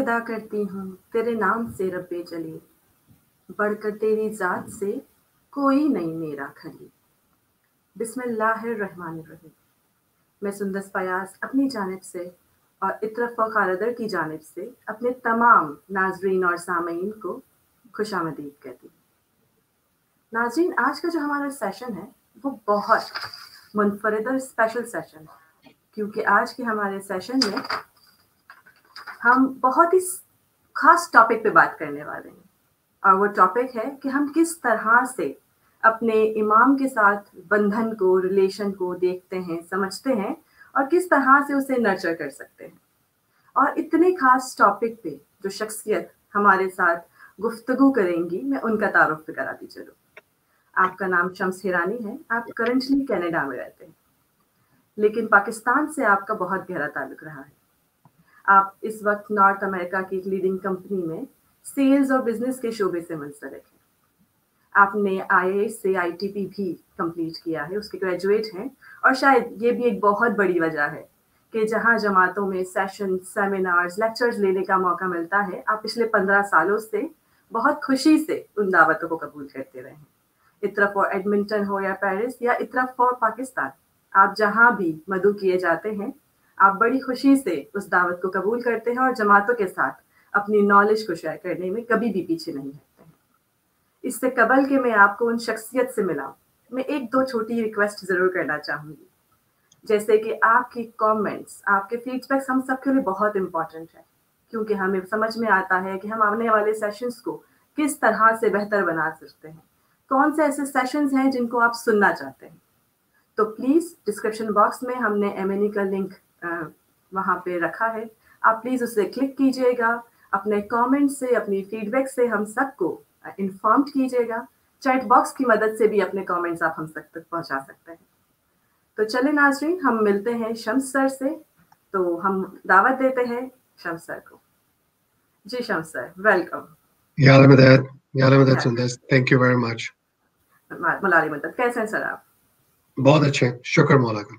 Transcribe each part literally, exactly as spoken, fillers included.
ادا کرتی ہوں تیرے نام سے رب جلی، بڑھ کر تیری ذات سے کوئی نہیں میرا خلی۔ بسم اللہ الرحمن الرحیم۔ میں سندس فیاض اپنی جانب سے اور اطرف و خالدر کی جانب سے اپنے تمام ناظرین اور سامعین کو خوش آمدید کہتی ہوں۔ ناظرین، آج کا جو ہمارا سیشن ہے وہ بہت منفرد اور اسپیشل سیشن ہے، کیونکہ آج کے ہمارے سیشن میں ہم بہت ہی خاص ٹاپک پہ بات کرنے والے ہیں، اور وہ ٹاپک ہے کہ ہم کس طرح سے اپنے امام کے ساتھ بندھن کو، ریلیشن کو دیکھتے ہیں، سمجھتے ہیں، اور کس طرح سے اسے نرچر کر سکتے ہیں۔ اور اتنے خاص ٹاپک پہ جو شخصیت ہمارے ساتھ گفتگو کریں گی، میں ان کا تعارف کراتی چلوں۔ آپ کا نام شمس ہیرانی ہے، آپ کرنٹلی کینیڈا میں رہتے ہیں، لیکن پاکستان سے آپ کا بہت گہرا تعلق رہا ہے۔ آپ اس وقت نارتھ امریکہ کی ایک لیڈنگ کمپنی میں سیلز اور بزنس کے شعبے سے منسلک ہیں۔ آپ نے آئی اے سے آئی ٹی پی بھی کمپلیٹ کیا ہے، اس کے گریجویٹ ہیں، اور شاید یہ بھی ایک بہت بڑی وجہ ہے کہ جہاں جماعتوں میں سیشن، سیمینارز، لیکچرز لینے کا موقع ملتا ہے، آپ پچھلے پندرہ سالوں سے بہت خوشی سے ان دعوتوں کو قبول کرتے رہے ہیں۔ اطرف فار ایڈمنٹن ہو یا پیرس یا اطرف فار پاکستان، آپ جہاں بھی مدعو کیے جاتے ہیں، آپ بڑی خوشی سے اس دعوت کو قبول کرتے ہیں اور جماعتوں کے ساتھ اپنی نالج کو شیئر کرنے میں کبھی بھی پیچھے نہیں ہٹتے ہیں۔ اس سے قبل کہ میں آپ کو ان شخصیت سے ملاؤں، میں ایک دو چھوٹی ریکویسٹ ضرور کرنا چاہوں گی، جیسے کہ آپ کی کامنٹس، آپ کے فیڈ بیکس ہم سب کے لیے بہت امپورٹنٹ ہے، کیونکہ ہمیں سمجھ میں آتا ہے کہ ہم آنے والے سیشنز کو کس طرح سے بہتر بنا سکتے ہیں، کون سے ایسے سیشنز ہیں جن کو آپ سننا چاہتے ہیں۔ تو پلیز ڈسکرپشن باکس میں ہم نے ایم این ای کا لنک وہاں پہ رکھا ہے، آپ پلیز اسے کلک کیجیے گا، اپنے کامنٹ سے، اپنی فیڈ بیک سے ہم سب کو انفارمڈ کیجیے گا۔ چیٹ باکس کی مدد سے بھی اپنے کامنٹس آپ ہم تک تک پہنچا سکتے ہیں۔ تو چلے ناظرین، ہم ملتے ہیں شمس سر سے، تو ہم دعوت دیتے ہیں شمس سر کو۔ جی شمس سر، ویلکم۔ یا مدد یا مدد Sundus, thank you very much. ملاری مدد، کیسے ہیں سر آپ؟ بہت اچھے، شکر مولا کا۔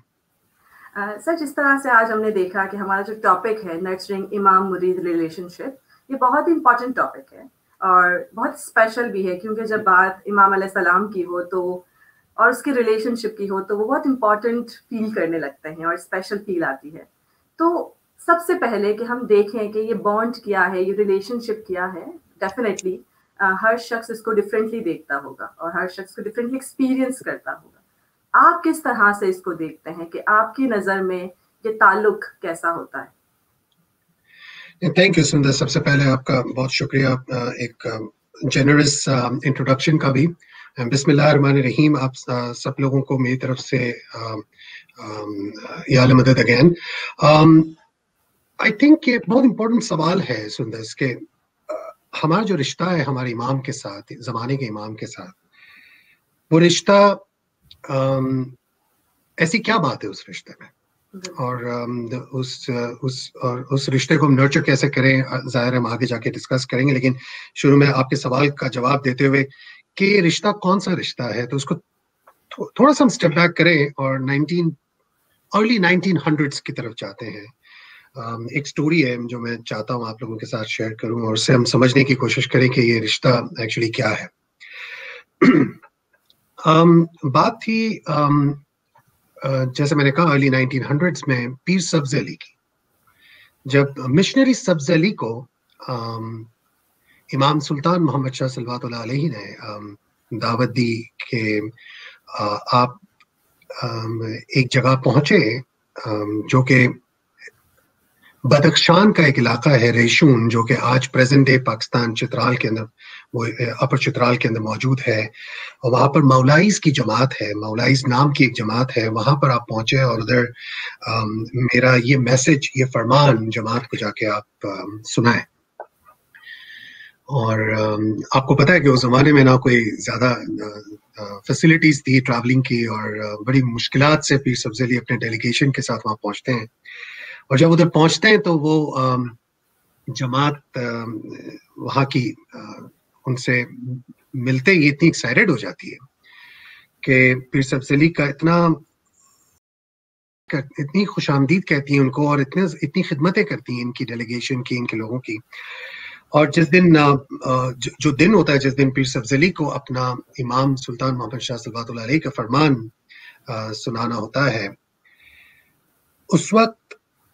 سر، جس طرح سے آج ہم نے دیکھا کہ ہمارا جو ٹاپک ہے نرچرنگ امام مرید ریلیشن شپ، یہ بہت امپورٹنٹ ٹاپک ہے اور بہت اسپیشل بھی ہے، کیونکہ جب بات امام علیہ السلام کی ہو تو اور اس کی ریلیشن شپ کی ہو تو وہ بہت امپورٹنٹ فیل کرنے لگتے ہیں اور اسپیشل فیل آتی ہے۔ تو سب سے پہلے کہ ہم دیکھیں کہ یہ بانڈ کیا ہے، یہ ریلیشن شپ کیا ہے، ڈیفینیٹلی ہر شخص اس کو ڈفرینٹلی دیکھتا ہوگا اور ہر شخص کو ڈفرینٹلی ایکسپیرئنس کرتا ہوگا۔ آپ کس طرح سے اس کو دیکھتے ہیں کہ آپ کی نظر میں یہ تعلق کیسا ہوتا ہے؟ تھینک یو سندر، سب سے پہلے آپ کا بہت شکریہ ایک جنرس انٹروڈکشن کا بھی۔ بسم اللہ الرحمن الرحیم۔ آپ سب لوگوں کو میری طرف سے یا مدد اگین۔ آئی تھنک یہ بہت امپورٹنٹ سوال ہے سندر، کہ ہمارا جو رشتہ ہے ہمارے امام کے ساتھ، زمانے کے امام کے ساتھ، وہ رشتہ ایسی کیا بات ہے اس رشتے میں، اور اس اس اور اس رشتے کو ہم نرچر کیسے کریں، ظاہر ہم آگے جا کے ڈسکس کریں گے، لیکن شروع میں آپ کے سوال کا جواب دیتے ہوئے کہ یہ رشتہ کون سا رشتہ ہے، تو اس کو تھوڑا سا ہم اسٹیپ بیک کریں اور نائنٹین ارلی نائنٹین ہنڈریڈس کی طرف جاتے ہیں۔ ایک سٹوری ہے جو میں چاہتا ہوں آپ لوگوں کے ساتھ شیئر کروں، اور اس سے ہم سمجھنے کی کوشش کریں کہ یہ رشتہ ایکچولی کیا ہے۔ بات تھی جیسے میں نے کہا ارلی نائنٹین ہنڈریڈس میں پیر سبز علی کی، جب مشنری سبز علی کو امام سلطان محمد شاہ صلوات اللہ علیہ نے دعوت دی کہ آپ ایک جگہ پہنچے جو کہ بدخشان کا ایک علاقہ ہے، ریشون، جو کہ آج پریزنٹ ڈے پاکستان چترال کے اندر، وہ اپر چترال کے اندر موجود ہے، اور وہاں پر مولائیز کی جماعت ہے، مولائیز نام کی ایک جماعت ہے، وہاں پر آپ پہنچے اور ادھر میرا یہ میسج، یہ فرمان جماعت کو جا کے آپ سنائیں۔ اور آپ کو پتہ ہے کہ اس زمانے میں نہ کوئی زیادہ فیسلٹیز تھی ٹریولنگ کی، اور بڑی مشکلات سے پیر سبز علی اپنے ڈیلیگیشن کے ساتھ وہاں پہنچتے ہیں، اور جب ادھر پہنچتے ہیں تو وہ جماعت وہاں کی ان سے ملتے ہی اتنی ایکسائٹیڈ ہو جاتی ہے کہ پیر سبز علی کا اتنا اتنی خوش آمدید کہتی ہیں ان کو اور اتنے اتنی خدمتیں کرتی ہیں ان کی ڈیلیگیشن کی، ان کے لوگوں کی. اور جس دن جو دن ہوتا ہے جس دن پیر سبزلی کو اپنا امام سلطان محمد شاہ صلوات اللہ علیہ کا فرمان سنانا ہوتا ہے، اس وقت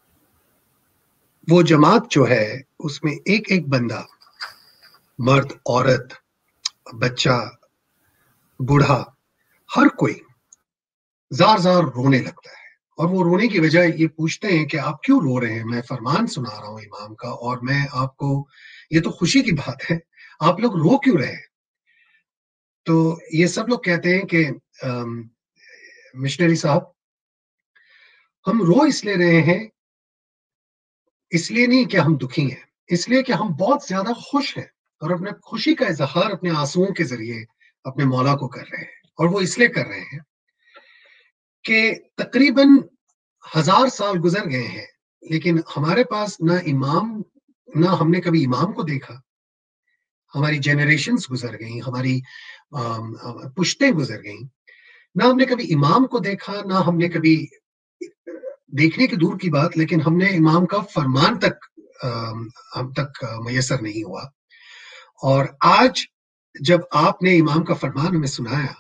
وہ جماعت جو ہے اس میں ایک ایک بندہ، مرد، عورت، بچہ، بوڑھا، ہر کوئی زار زار رونے لگتا ہے. اور وہ رونے کی وجہ یہ پوچھتے ہیں کہ آپ کیوں رو رہے ہیں؟ میں فرمان سنا رہا ہوں امام کا، اور میں آپ کو، یہ تو خوشی کی بات ہے، آپ لوگ رو کیوں رہے ہیں؟ تو یہ سب لوگ کہتے ہیں کہ مشنری صاحب، ہم رو اس لیے رہے ہیں، اس لیے نہیں کہ ہم دکھی ہیں، اس لیے کہ ہم بہت زیادہ خوش ہیں اور اپنے خوشی کا اظہار اپنے آنسوؤں کے ذریعے اپنے مولا کو کر رہے ہیں. اور وہ اس لیے کر رہے ہیں کہ تقریباً ہزار سال گزر گئے ہیں، لیکن ہمارے پاس نہ امام، نہ ہم نے کبھی امام کو دیکھا. ہماری جنریشنز گزر گئیں، ہماری پشتیں گزر گئیں، نہ ہم نے کبھی امام کو دیکھا، نہ ہم نے کبھی، دیکھنے کی دور کی بات، لیکن ہم نے امام کا فرمان تک ہم تک میسر نہیں ہوا. اور آج جب آپ نے امام کا فرمان ہمیں سنایا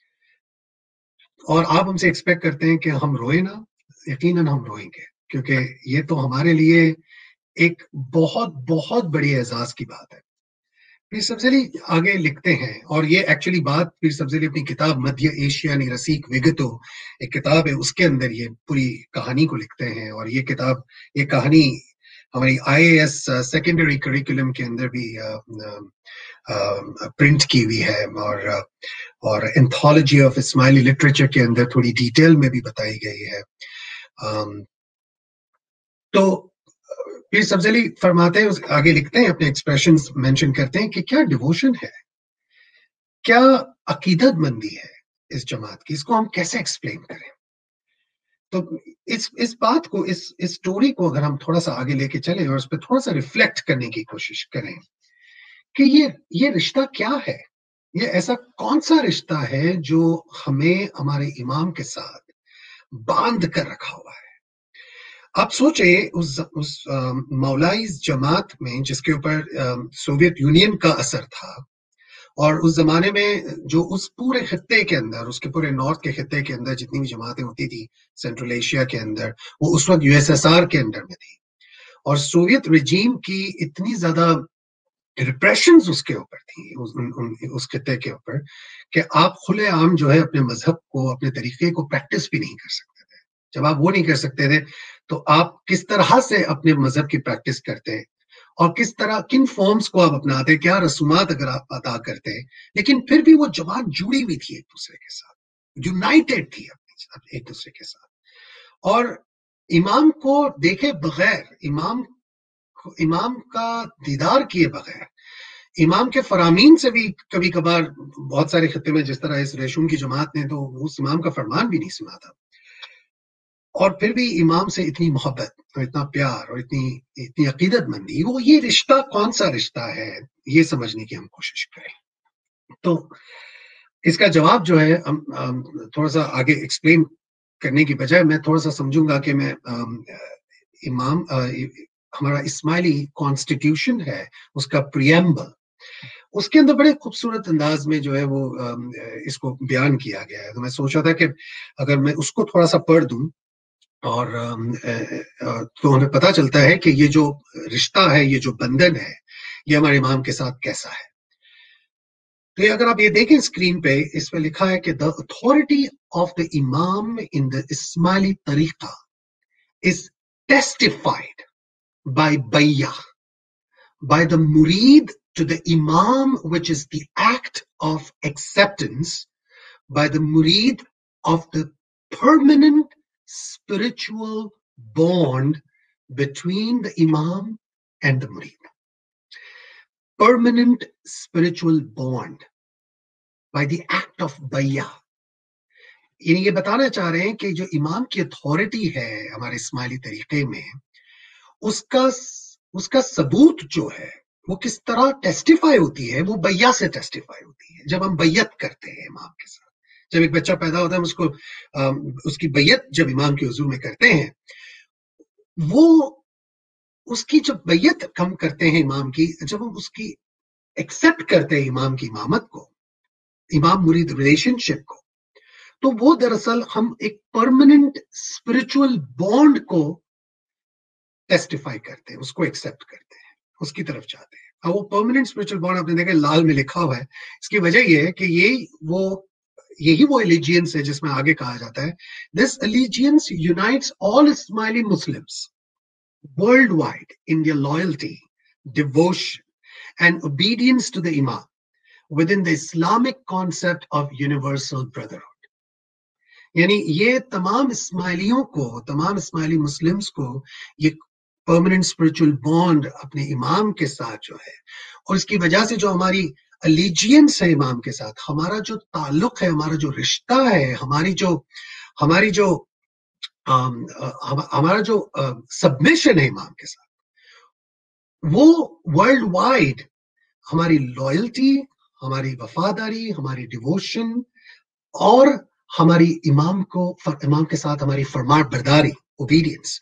اور آپ ہم سے ایکسپیکٹ کرتے ہیں کہ ہم روئیں نا، یقیناً ہم روئیں گے، کیونکہ یہ تو ہمارے لیے ایک بہت بہت بڑی اعزاز کی بات ہے. پیر سبزلی آگے لکھتے ہیں، اور یہ ایکچولی بات پیر سبزلی اپنی کتاب مدھیہ ایشیا نرسیک وگتو، ایک کتاب ہے، اس کے اندر یہ پوری کہانی کو لکھتے ہیں. اور یہ کتاب، یہ کہانی ہماری I A S secondary curriculum کے اندر بھی پرنٹ کی ہوئی ہے، اور اور انتھولوجی آف اسماعیلی لٹریچر کے اندر تھوڑی ڈیٹیل میں بھی بتائی گئی ہے. تو پیر سبزلی فرماتے ہیں، آگے لکھتے ہیں، اپنے ایکسپریشنز مینشن کرتے ہیں کہ کیا ڈیووشن ہے، کیا عقیدت مندی ہے اس جماعت کی، اس کو ہم کیسے ایکسپلین کریں. تو اس اس بات کو، اس اس سٹوری کو اگر ہم تھوڑا سا آگے لے کے چلیں اور اس پہ تھوڑا سا ریفلیکٹ کرنے کی کوشش کریں کہ یہ یہ رشتہ کیا ہے، یہ ایسا کون سا رشتہ ہے جو ہمیں ہمارے امام کے ساتھ باندھ کر رکھا ہوا ہے. آپ سوچیں اس, اس مولائی جماعت میں جس کے اوپر سوویت یونین کا اثر تھا، اور اس زمانے میں جو اس پورے خطے کے اندر، اس کے پورے نارتھ کے خطے کے اندر جتنی بھی جماعتیں ہوتی تھی سینٹرل ایشیا کے اندر، وہ اس وقت یو ایس ایس آر کے انڈر میں تھی. اور سوویت رجیم کی اتنی زیادہ ریپریشنز اس کے اوپر تھی، اس خطے کے اوپر، کہ آپ کھلے عام جو ہے اپنے مذہب کو، اپنے طریقے کو پریکٹس بھی نہیں کر سکتے تھے. جب آپ وہ نہیں کر سکتے تھے تو آپ کس طرح سے اپنے مذہب کی پریکٹس کرتے ہیں، اور کس طرح، کن فارمز کو آپ اپناتے، کیا رسومات اگر آپ ادا کرتے ہیں. لیکن پھر بھی وہ جماعت جڑی ہوئی تھی ایک دوسرے کے ساتھ، یونائٹڈ تھی ایک دوسرے کے ساتھ. اور امام کو دیکھے بغیر، امام امام کا دیدار کیے بغیر، امام کے فرامین سے بھی کبھی کبھار بہت سارے خطے میں، جس طرح اس ریشم کی جماعت نے تو اس امام کا فرمان بھی نہیں سنا تھا، اور پھر بھی امام سے اتنی محبت اور اتنا پیار اور اتنی اتنی عقیدت مندی. وہ یہ رشتہ کون سا رشتہ ہے، یہ سمجھنے کی ہم کوشش کریں. تو اس کا جواب جو ہے ہم تھوڑا سا آگے ایکسپلین کرنے کی بجائے میں تھوڑا سا سمجھوں گا کہ میں امام ہمارا اسماعیلی کانسٹیٹیوشن ہے، اس کا پریمبل، اس کے اندر بڑے خوبصورت انداز میں جو ہے وہ اس کو بیان کیا گیا ہے. تو میں سوچا تھا کہ اگر میں اس کو تھوڑا سا پڑھ دوں، اور تو ہمیں پتہ چلتا ہے کہ یہ جو رشتہ ہے، یہ جو بندھن ہے، یہ ہمارے امام کے ساتھ کیسا ہے. تو اگر آپ یہ دیکھیں اسکرین پہ، اس میں لکھا ہے کہ the authority of the imam in the Ismaili tariqa is testified by bayah, by the murid to the imam, which is the act of acceptance, by the murid of the permanent spiritual bond between the imam and the murid. Permanent spiritual bond by the act of bayah. یعنی یہ بتانا چاہ رہے ہیں کہ جو امام کی اتھارٹی ہے ہمارے اسماعیلی طریقے میں، اس کا اس کا ثبوت جو ہے وہ کس طرح ٹیسٹیفائی ہوتی ہے، وہ بیعہ سے ٹیسٹیفائی ہوتی ہے. جب ہم بیعت کرتے ہیں امام کے ساتھ، जब एक बच्चा पैदा होता है, हम उसको उसकी बैयत जब इमाम के हुजूर में करते हैं, वो उसकी जब बैयत हम करते हैं इमाम की, जब हम उसकी एक्सेप्ट करते हैं इमाम की इमामत को, इमाम मुरीद रिलेशनशिप को, तो वो दरअसल हम एक परमानेंट स्पिरिचुअल बॉन्ड को टेस्टिफाई करते हैं, उसको एक्सेप्ट करते हैं, उसकी तरफ जाते हैं। और वो परमानेंट स्पिरिचुअल बॉन्ड आपने देखा लाल में लिखा हुआ है, इसकी वजह ये है कि ये वो यही वो एलिजियंस है जिसमें आगे कहा जाता है, this allegiance unites all Ismaili Muslims world wide in their loyalty, devotion and obedience to the Imam within the Islamic concept of universal brotherhood. यानी ये तमाम इस्माइलियों को, तमाम इस्माइली मुस्लिम्स को ये परमानेंट स्पिरिचुअल बॉन्ड अपने इमाम के साथ जो है, और इसकी वजह से जो हमारी अलीजियंस है इमाम के साथ, हमारा जो ताल्लुक है, हमारा जो रिश्ता है, हमारी जो हमारी जो हम, हमारा जो सबमिशन है इमाम के साथ, वो वर्ल्ड वाइड हमारी लॉयल्टी, हमारी वफादारी, हमारी डिवोशन और हमारी इमाम को इमाम के साथ हमारी फरमान बरदारी, ओबीडियंस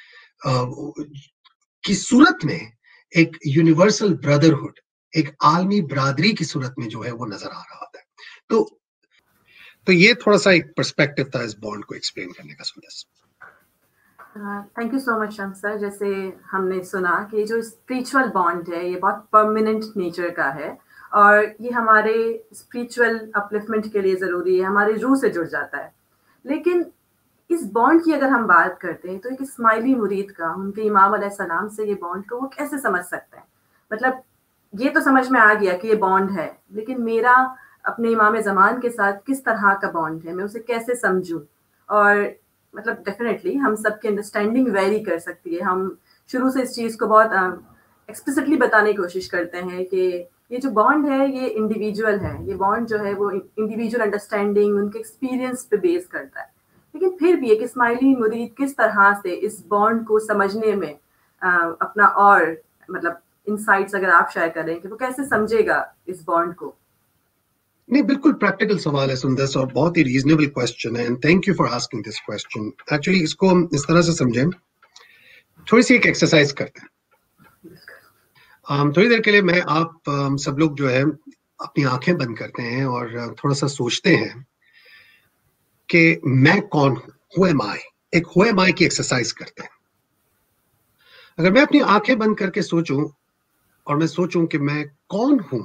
की सूरत में एक यूनिवर्सल ब्रदरहुड, एक आलमी बरादरी की सूरत में जो है वो नजर आ रहा होता है। तो तो ये थोड़ा सा एक पर्सपेक्टिव था इस बॉन्ड को एक्सप्लेन करने का। Sundar, thank you so much Shams sir. जैसे हमने सुना कि जो स्पिरिचुअल बॉन्ड है ये बहुत परमानेंट नेचर का है और ये हमारे स्पिरिचुअल अपलिफ्टमेंट के लिए ज़रूरी है, हमारे रूह से जुड़ जाता है। लेकिन इस बॉन्ड की अगर हम बात करते हैं तो एक इस्माइली मुरीद का उनके इमाम अलैहिस्सलाम से ये बॉन्ड को वो कैसे समझ सकते हैं? मतलब ये तो समझ में आ गया कि ये बॉन्ड है, लेकिन मेरा अपने इमाम ज़मान के साथ किस तरह का बॉन्ड है, मैं उसे कैसे समझूं? और मतलब डेफिनेटली हम सबकी अंडरस्टैंडिंग वेरी कर सकती है। हम शुरू से इस चीज़ को बहुत एक्सप्लिसिटली बताने की कोशिश करते हैं कि ये जो बॉन्ड है ये इंडिविजुअल है, ये बॉन्ड जो है वो इंडिविजुअल अंडरस्टैंडिंग, उनके एक्सपीरियंस पे बेस करता है। लेकिन फिर भी एक इस्माइली मुरीद किस तरह से इस बॉन्ड को समझने में आ, अपना और मतलब इनसाइट्स अगर आप शेयर करें कि वो कैसे समझेगा इस बॉन्ड को? नहीं, बिल्कुल प्रैक्टिकल सवाल है सुंदर, और बहुत ही रीजनेबल क्वेश्चन है, and thank you for asking this question. Actually इसको इस तरह से समझें, थोड़ी सी एक एक्सरसाइज करते हैं। um, थोड़ी देर के लिए मैं आप um, सब लोग जो है अपनी आंखें बंद करते हैं और थोड़ा सा सोचते हैं कि मैं कौन हूं, हु एम आई, एक हु एम आई की एक्सरसाइज करते हैं। अगर मैं अपनी आंखें बंद करके सोचूं और मैं सोचूं कि मैं कौन हूं,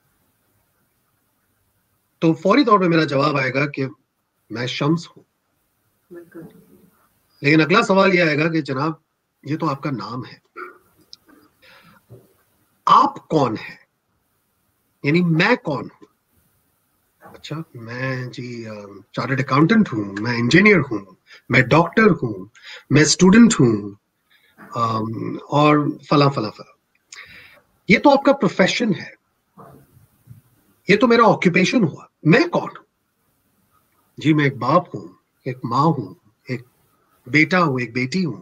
तो फौरी तौर पे मेरा जवाब आएगा कि मैं शम्स हूं। लेकिन अगला सवाल यह आएगा कि जनाब ये तो आपका नाम है, आप कौन है, यानी मैं कौन हूं? अच्छा, मैं जी चार्टर्ड अकाउंटेंट हूं, मैं इंजीनियर हूं, मैं डॉक्टर हूं, मैं स्टूडेंट हूं, और फला फला फला। ये तो आपका प्रोफेशन है, ये तो मेरा ऑक्यूपेशन हुआ। मैं कौन हूं? जी मैं एक बाप हूं, एक माँ हूं, एक बेटा हूं, एक बेटी हूं।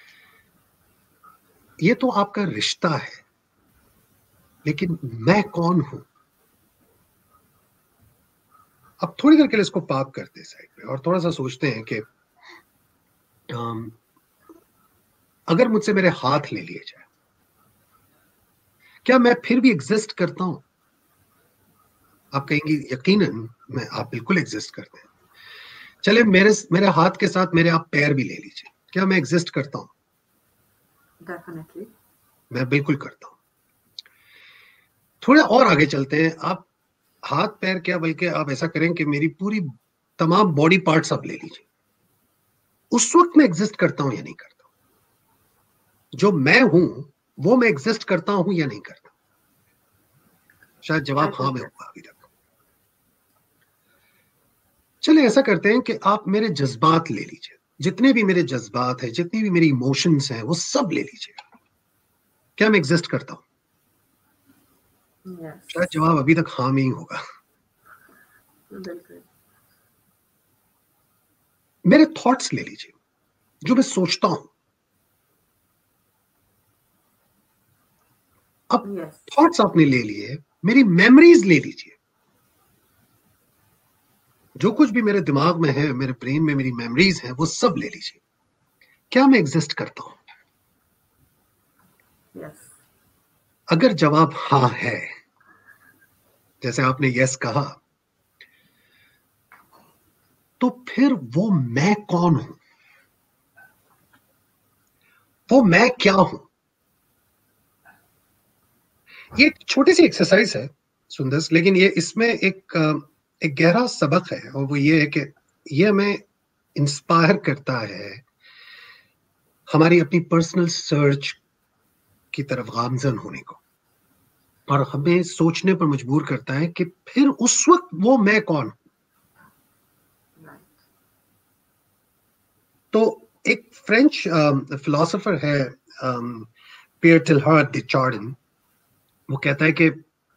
ये तो आपका रिश्ता है, लेकिन मैं कौन हूं? अब थोड़ी देर के लिए इसको पार्क करते हैं साइड पे और थोड़ा सा सोचते हैं कि um, अगर मुझसे मेरे हाथ ले लिए जाए, क्या मैं फिर भी एग्जिस्ट करता हूं? आप कहेंगे यकीनन मैं, आप बिल्कुल एग्जिस्ट करते हैं। चले मेरे मेरे हाथ के साथ मेरे आप पैर भी ले लीजिए, क्या मैं एग्जिस्ट करता हूं? डेफिनेटली मैं बिल्कुल करता हूं। थोड़ा और आगे चलते हैं, आप हाथ पैर क्या, बल्कि आप ऐसा करें कि मेरी पूरी तमाम बॉडी पार्ट्स आप ले लीजिए। उस वक्त मैं एग्जिस्ट करता हूं या नहीं करता? जो मैं हूं वो मैं एग्जिस्ट करता हूं या नहीं करता? शायद जवाब हाँ में होगा अभी तक। चले ऐसा करते हैं कि आप मेरे जज्बात ले लीजिए, जितने भी मेरे जज्बात हैं, जितनी भी मेरी इमोशंस हैं, वो सब ले लीजिए। क्या मैं एग्जिस्ट करता हूं? yes. शायद जवाब अभी तक हाँ में ही होगा। मेरे थॉट्स ले लीजिए, जो मैं सोचता हूं। अब थॉट्स yes. आपने ले लिए, मेरी मेमोरीज ले लीजिए। جو کچھ بھی میرے دماغ میں ہے، میرے برین میں میری میموریز ہیں، وہ سب لے لیجیے. کیا میں ایگزسٹ کرتا ہوں؟ یس. اگر جواب ہاں ہے، جیسے آپ نے یس کہا، تو پھر وہ میں کون ہوں؟ وہ میں کیا ہوں؟ یہ ایک چھوٹی سی ایکسرسائز ہے سندس، لیکن یہ اس میں ایک ایک گہرا سبق ہے، اور وہ یہ ہے کہ یہ ہمیں انسپائر کرتا ہے ہماری اپنی پرسنل سرچ کی طرف گامزن ہونے کو، اور ہمیں سوچنے پر مجبور کرتا ہے کہ پھر اس وقت وہ میں کون ہوں. تو ایک فرینچ فلاسفر ہے پیئر ٹیلہارڈ ڈی چارڈن، وہ کہتا ہے کہ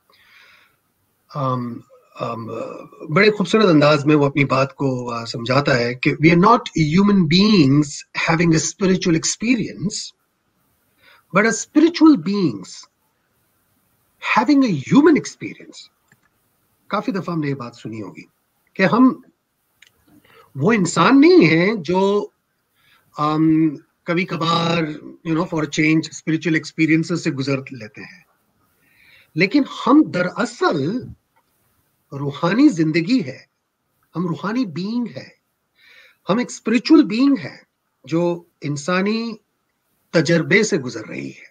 بڑے خوبصورت انداز میں وہ اپنی بات کو سمجھاتا ہے کہ we are not human beings having a spiritual experience but a spiritual beings having a human experience. کافی دفعہ ہم نے یہ بات سنی ہوگی کہ ہم وہ انسان نہیں ہیں جو um, کبھی کبھار you know for change spiritual experience سے گزر لیتے ہیں، لیکن ہم دراصل روحانی زندگی ہے، ہم روحانی بینگ ہے، ہم ایک اسپرچل بینگ ہے جو انسانی تجربے سے گزر رہی ہے.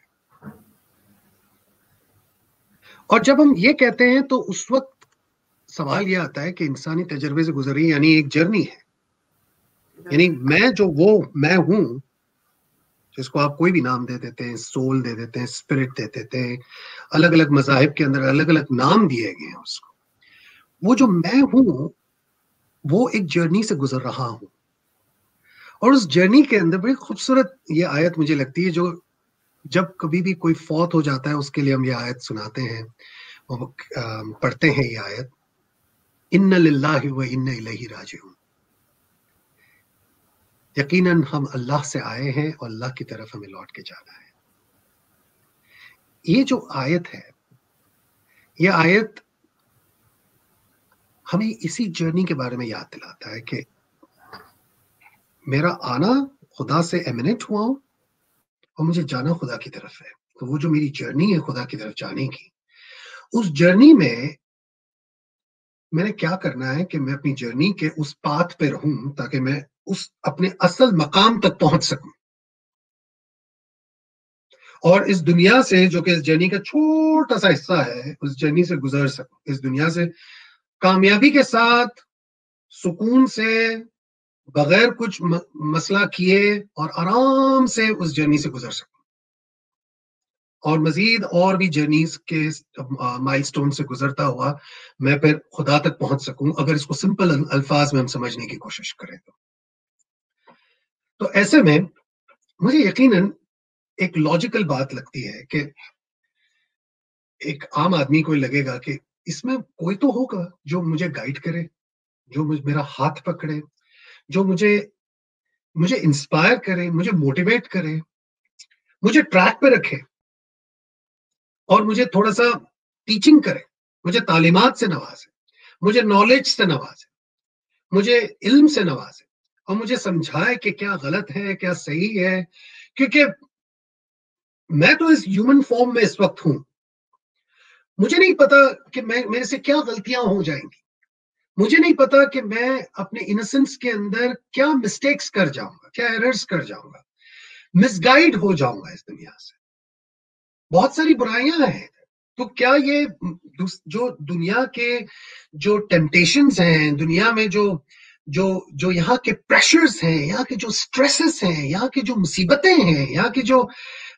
اور جب ہم یہ کہتے ہیں تو اس وقت سوال یہ آتا ہے کہ انسانی تجربے سے گزر رہی یعنی ایک جرنی ہے، یعنی میں جو وہ میں ہوں جس کو آپ کوئی بھی نام دے دیتے ہیں، سول دے دیتے ہیں، اسپرٹ دے دیتے ہیں، الگ الگ مذاہب کے اندر الگ الگ نام دیے گئے ہیں اس کو، وہ جو میں ہوں وہ ایک جرنی سے گزر رہا ہوں. اور اس جرنی کے اندر بڑی خوبصورت یہ آیت مجھے لگتی ہے، جو جب کبھی بھی کوئی فوت ہو جاتا ہے اس کے لیے ہم یہ آیت سناتے ہیں، پڑھتے ہیں یہ آیت، ان للہ و انا الیہ راجعون، یقیناً ہم اللہ سے آئے ہیں اور اللہ کی طرف ہمیں لوٹ کے جانا ہے. یہ جو آیت ہے، یہ آیت ہمیں اسی جرنی کے بارے میں یاد دلاتا ہے کہ میرا آنا خدا سے ایمنیٹ ہوا ہوں اور مجھے جانا خدا کی طرف ہے. تو وہ جو میری جرنی ہے خدا کی طرف جانے کی، اس جرنی میں میں نے کیا کرنا ہے کہ میں اپنی جرنی کے اس پاتھ پہ رہوں تاکہ میں اس اپنے اصل مقام تک پہنچ سکوں، اور اس دنیا سے جو کہ اس جرنی کا چھوٹا سا حصہ ہے اس جرنی سے گزر سکوں، اس دنیا سے کامیابی کے ساتھ، سکون سے، بغیر کچھ مسئلہ کیے اور آرام سے اس جرنی سے گزر سکوں، اور مزید اور بھی جرنیز کے مائل سٹون سے گزرتا ہوا میں پھر خدا تک پہنچ سکوں، اگر اس کو سمپل الفاظ میں ہم سمجھنے کی کوشش کریں تو. تو ایسے میں مجھے یقیناً ایک لاجیکل بات لگتی ہے کہ ایک عام آدمی کو لگے گا کہ اس میں کوئی تو ہوگا جو مجھے گائیڈ کرے، جو میرا ہاتھ پکڑے، جو مجھے مجھے انسپائر کرے، مجھے موٹیویٹ کرے، مجھے ٹریک پہ رکھے، اور مجھے تھوڑا سا ٹیچنگ کرے، مجھے تعلیمات سے نوازے، مجھے نالج سے نوازے، مجھے علم سے نوازے، اور مجھے سمجھائے کہ کیا غلط ہے کیا صحیح ہے. کیونکہ میں تو اس ہیومن فارم میں اس وقت ہوں، مجھے نہیں پتا کہ میں میرے سے کیا غلطیاں ہو جائیں گی، مجھے نہیں پتا کہ میں اپنے انسنس کے اندر کیا مسٹیکس کر جاؤں گا، کیا ایررز کر جاؤں گا، مس گائیڈ ہو جاؤں گا اس دنیا سے. بہت ساری برائیاں ہیں. تو کیا یہ جو دنیا کے جو ٹیمپٹیشنز ہیں، دنیا میں جو جو جو یہاں کے پریشرز ہیں، یہاں کے جو سٹریسز ہیں، یہاں کی جو مصیبتیں ہیں، یہاں کی جو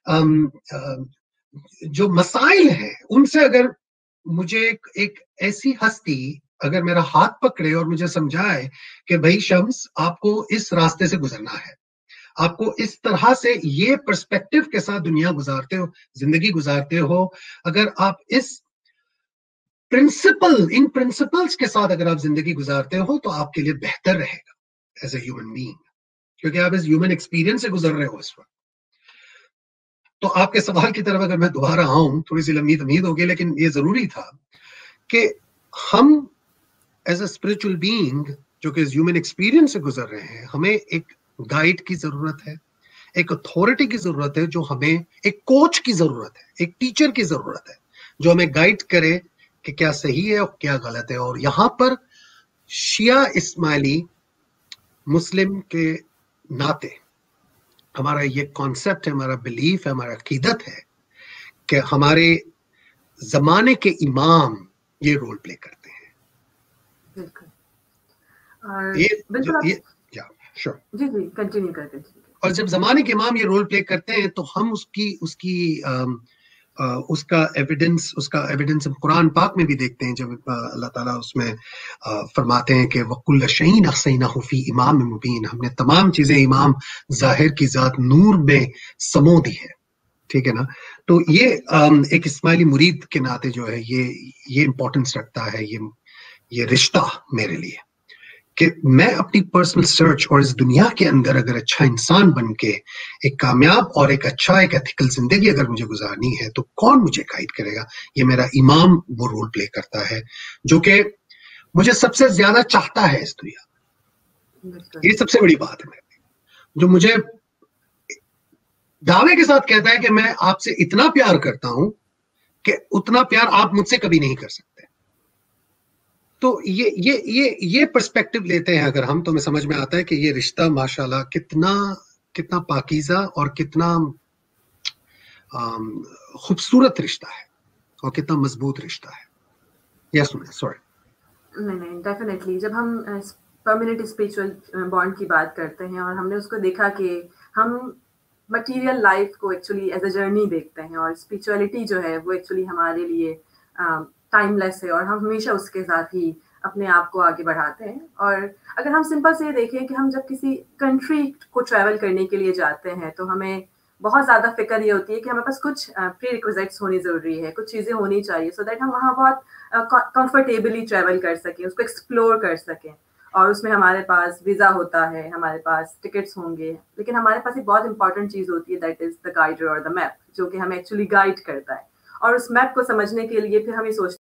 جو مسائل ہیں، ان سے اگر مجھے ایک ایسی ہستی اگر میرا ہاتھ پکڑے اور مجھے سمجھائے کہ بھائی شمس آپ کو اس راستے سے گزرنا ہے، آپ کو اس طرح سے یہ پرسپیکٹو کے ساتھ دنیا گزارتے ہو، زندگی گزارتے ہو، اگر آپ اس پرنسپل ان پرنسپلز کے ساتھ اگر آپ زندگی گزارتے ہو تو آپ کے لیے بہتر رہے گا ایز اے ہیومن بینگ، کیونکہ آپ اس ہیومن ایکسپیرینس سے گزر رہے ہو اس وقت. تو آپ کے سوال کی طرف اگر میں دوبارہ آؤں، تھوڑی سی لمبی تمہید ہوگی لیکن یہ ضروری تھا کہ ہم ایز اے اسپرچل بینگ جو کہ ہیومن ایکسپیرینس سے گزر رہے ہیں, ہمیں ایک گائیڈ کی ضرورت ہے, ایک اتھارٹی کی ضرورت ہے, جو ہمیں ایک کوچ کی ضرورت ہے, ایک ٹیچر کی ضرورت ہے جو ہمیں گائیڈ کرے کہ کیا صحیح ہے اور کیا غلط ہے. اور یہاں پر شیعہ اسماعیلی مسلم کے ناطے ہمارا یہ کانسیپٹ ہے, ہمارا بلیف ہے, ہمارا عقیدت ہے کہ ہمارے زمانے کے امام یہ رول پلے کرتے ہیں. بالکل. اور یہ بالکل جو آپ یہ شور جی جی کنٹینیو کرتے ہیں. اور جب زمانے کے امام یہ رول پلے کرتے ہیں تو ہم اس کی اس کی اس کا ایویڈنس اس کا ایویڈنس ہم قرآن پاک میں بھی دیکھتے ہیں, جب اللہ تعالیٰ اس میں فرماتے ہیں کہ وَكُلَّ شَيْءٍ أَحْصَيْنَاهُ فِي إِمَامٍ مُبِينٍ, ہم نے تمام چیزیں امام ظاہر کی ذات نور میں سمو دی ہے. ٹھیک ہے نا. تو یہ ایک اسماعیلی مرید کے ناطے جو ہے یہ یہ امپورٹنس رکھتا ہے, یہ یہ رشتہ میرے لیے کہ میں اپنی پرسنل سرچ اور اس دنیا کے اندر اگر اچھا انسان بن کے ایک کامیاب اور ایک اچھا ایک ایتھیکل زندگی اگر مجھے گزارنی ہے تو کون مجھے گائیڈ کرے گا؟ یہ میرا امام وہ رول پلے کرتا ہے جو کہ مجھے سب سے زیادہ چاہتا ہے اس دنیا. یہ سب سے بڑی بات ہے میرے, جو مجھے دعوے کے ساتھ کہتا ہے کہ میں آپ سے اتنا پیار کرتا ہوں کہ اتنا پیار آپ مجھ سے کبھی نہیں کر سکتے. تو یہ یہ یہ یہ پرسپیکٹو لیتے ہیں اگر ہم, تو ہمیں سمجھ میں آتا ہے کہ یہ رشتہ ماشاءاللہ کتنا کتنا پاکیزہ اور کتنا خوبصورت رشتہ ہے اور کتنا مضبوط رشتہ ہے. Yes sorry. نہیں نہیں ڈیفینیٹلی جب ہم پرماننٹ اسپریچول بانڈ کی بات کرتے ہیں اور ہم نے اس کو دیکھا کہ ہم مٹیریل لائف کو ایکچولی ایز اے جرنی دیکھتے ہیں اور اسپریچولیٹی جو ہے وہ ایکچولی ہمارے لیے ٹائم لیس ہے اور ہم ہمیشہ اس کے ساتھ ہی اپنے آپ کو آگے بڑھاتے ہیں. اور اگر ہم سمپل سے یہ دیکھیں کہ ہم جب کسی کنٹری کو ٹریول کرنے کے لیے جاتے ہیں تو ہمیں بہت زیادہ فکر یہ ہوتی ہے کہ ہمارے پاس کچھ پری ریکوزائٹس ہونی ضروری ہے, کچھ چیزیں ہونی چاہیے سو دیٹ ہم وہاں بہت کمفرٹیبلی ٹریول کر سکیں, اس کو ایکسپلور کر سکیں. اور اس میں ہمارے پاس ویزا ہوتا ہے, ہمارے پاس ٹکٹس ہوں گے, لیکن ہمارے پاس ایک بہت امپورٹنٹ چیز ہوتی ہے دیٹ از دا گائیڈر اور دا میپ, جو کہ ہمیں ایکچولی گائیڈ کرتا ہے. اور اس میپ کو سمجھنے کے لیے پھر ہمیں سوچتے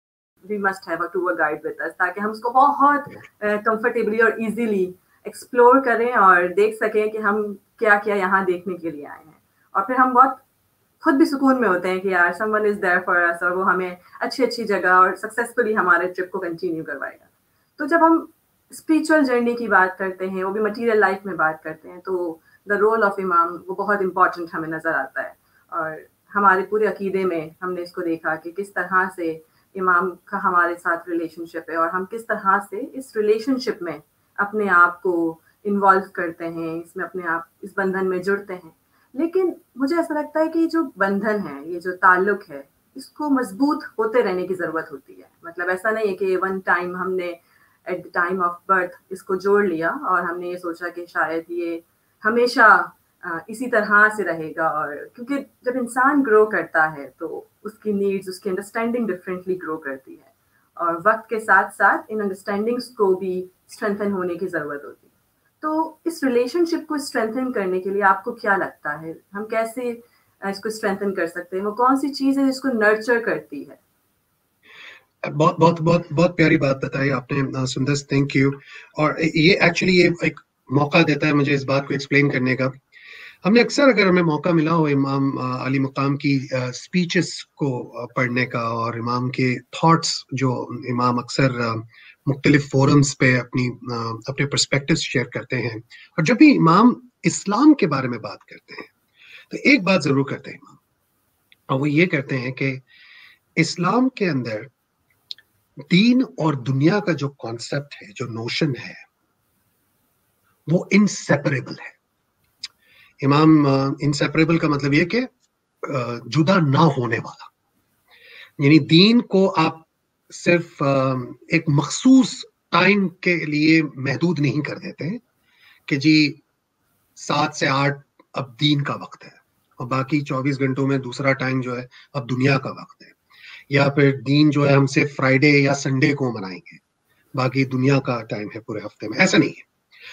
we must have a tour guide with us تاکہ ہم اس کو بہت کمفرٹیبلی اور ایزیلی ایکسپلور کریں اور دیکھ سکیں کہ ہم کیا کیا یہاں دیکھنے کے لیے آئے ہیں. اور پھر ہم بہت خود بھی سکون میں ہوتے ہیں کہ یار someone is there for us, اور وہ ہمیں اچھی اچھی جگہ اور سکسیزفلی ہمارے ٹرپ کو کنٹینیو کروائے گا. تو جب ہم اسپریچول جرنی کی بات کرتے ہیں, وہ بھی مٹیریل لائف میں بات کرتے ہیں, تو دا رول آف امام وہ بہت امپورٹنٹ ہمیں نظر آتا ہے. اور ہمارے پورے عقیدے میں ہم نے اس کو دیکھا کہ کس طرح سے امام کا ہمارے ساتھ ریلیشن شپ ہے اور ہم کس طرح سے اس ریلیشن شپ میں اپنے آپ کو انوالو کرتے ہیں, اس میں اپنے آپ اس بندھن میں جڑتے ہیں. لیکن مجھے ایسا لگتا ہے کہ جو بندھن ہے, یہ جو تعلق ہے, اس کو مضبوط ہوتے رہنے کی ضرورت ہوتی ہے. مطلب ایسا نہیں ہے کہ ون ٹائم ہم نے at the time of birth اس کو جوڑ لیا اور ہم نے یہ سوچا کہ شاید یہ ہمیشہ اسی طرح سے رہے گا. اور کیونکہ جب انسان گرو کرتا ہے تو اس کی نیڈز, اس کی انڈرسٹینڈنگ ڈفرینٹلی گرو کرتی ہے, اور وقت کے ساتھ ساتھ ان انڈرسٹینڈنگس کو بھی اسٹرینتھن ہونے کی ضرورت ہوتی ہے. تو اس ریلیشن شپ کو اسٹرینتھن کرنے کے لیے آپ کو کیا لگتا ہے, ہم کیسے اس کو اسٹرینتھن کر سکتے ہیں؟ وہ کون سی چیز ہے جس کو نرچر کرتی ہے؟ بہت بہت بہت بہت پیاری بات بتائی آپ نے سندس, تھینک یو. اور یہ ایکچولی یہ ایک موقع دیتا ہے مجھے اس بات کو ایکسپلین کرنے کا. ہم نے اکثر اگر ہمیں موقع ملا ہو امام علی مقام کی اسپیچز کو پڑھنے کا اور امام کے تھاٹس جو امام اکثر مختلف فورمز پہ اپنی اپنے پرسپیکٹیوز شیئر کرتے ہیں, اور جب بھی امام اسلام کے بارے میں بات کرتے ہیں تو ایک بات ضرور کرتے ہیں امام, اور وہ یہ کرتے ہیں کہ اسلام کے اندر دین اور دنیا کا جو کانسیپٹ ہے, جو نوشن ہے, وہ انسیپریبل ہے. امام انسیپریبل کا مطلب یہ کہ جدا نہ ہونے والا, یعنی دین کو آپ صرف ایک مخصوص ٹائم کے لیے محدود نہیں کر دیتے ہیں کہ جی سات سے آٹھ اب دین کا وقت ہے اور باقی چوبیس گھنٹوں میں دوسرا ٹائم جو ہے اب دنیا کا وقت ہے, یا پھر دین جو ہے ہم سے فرائیڈے یا سنڈے کو منائیں گے, باقی دنیا کا ٹائم ہے پورے ہفتے میں. ایسا نہیں ہے.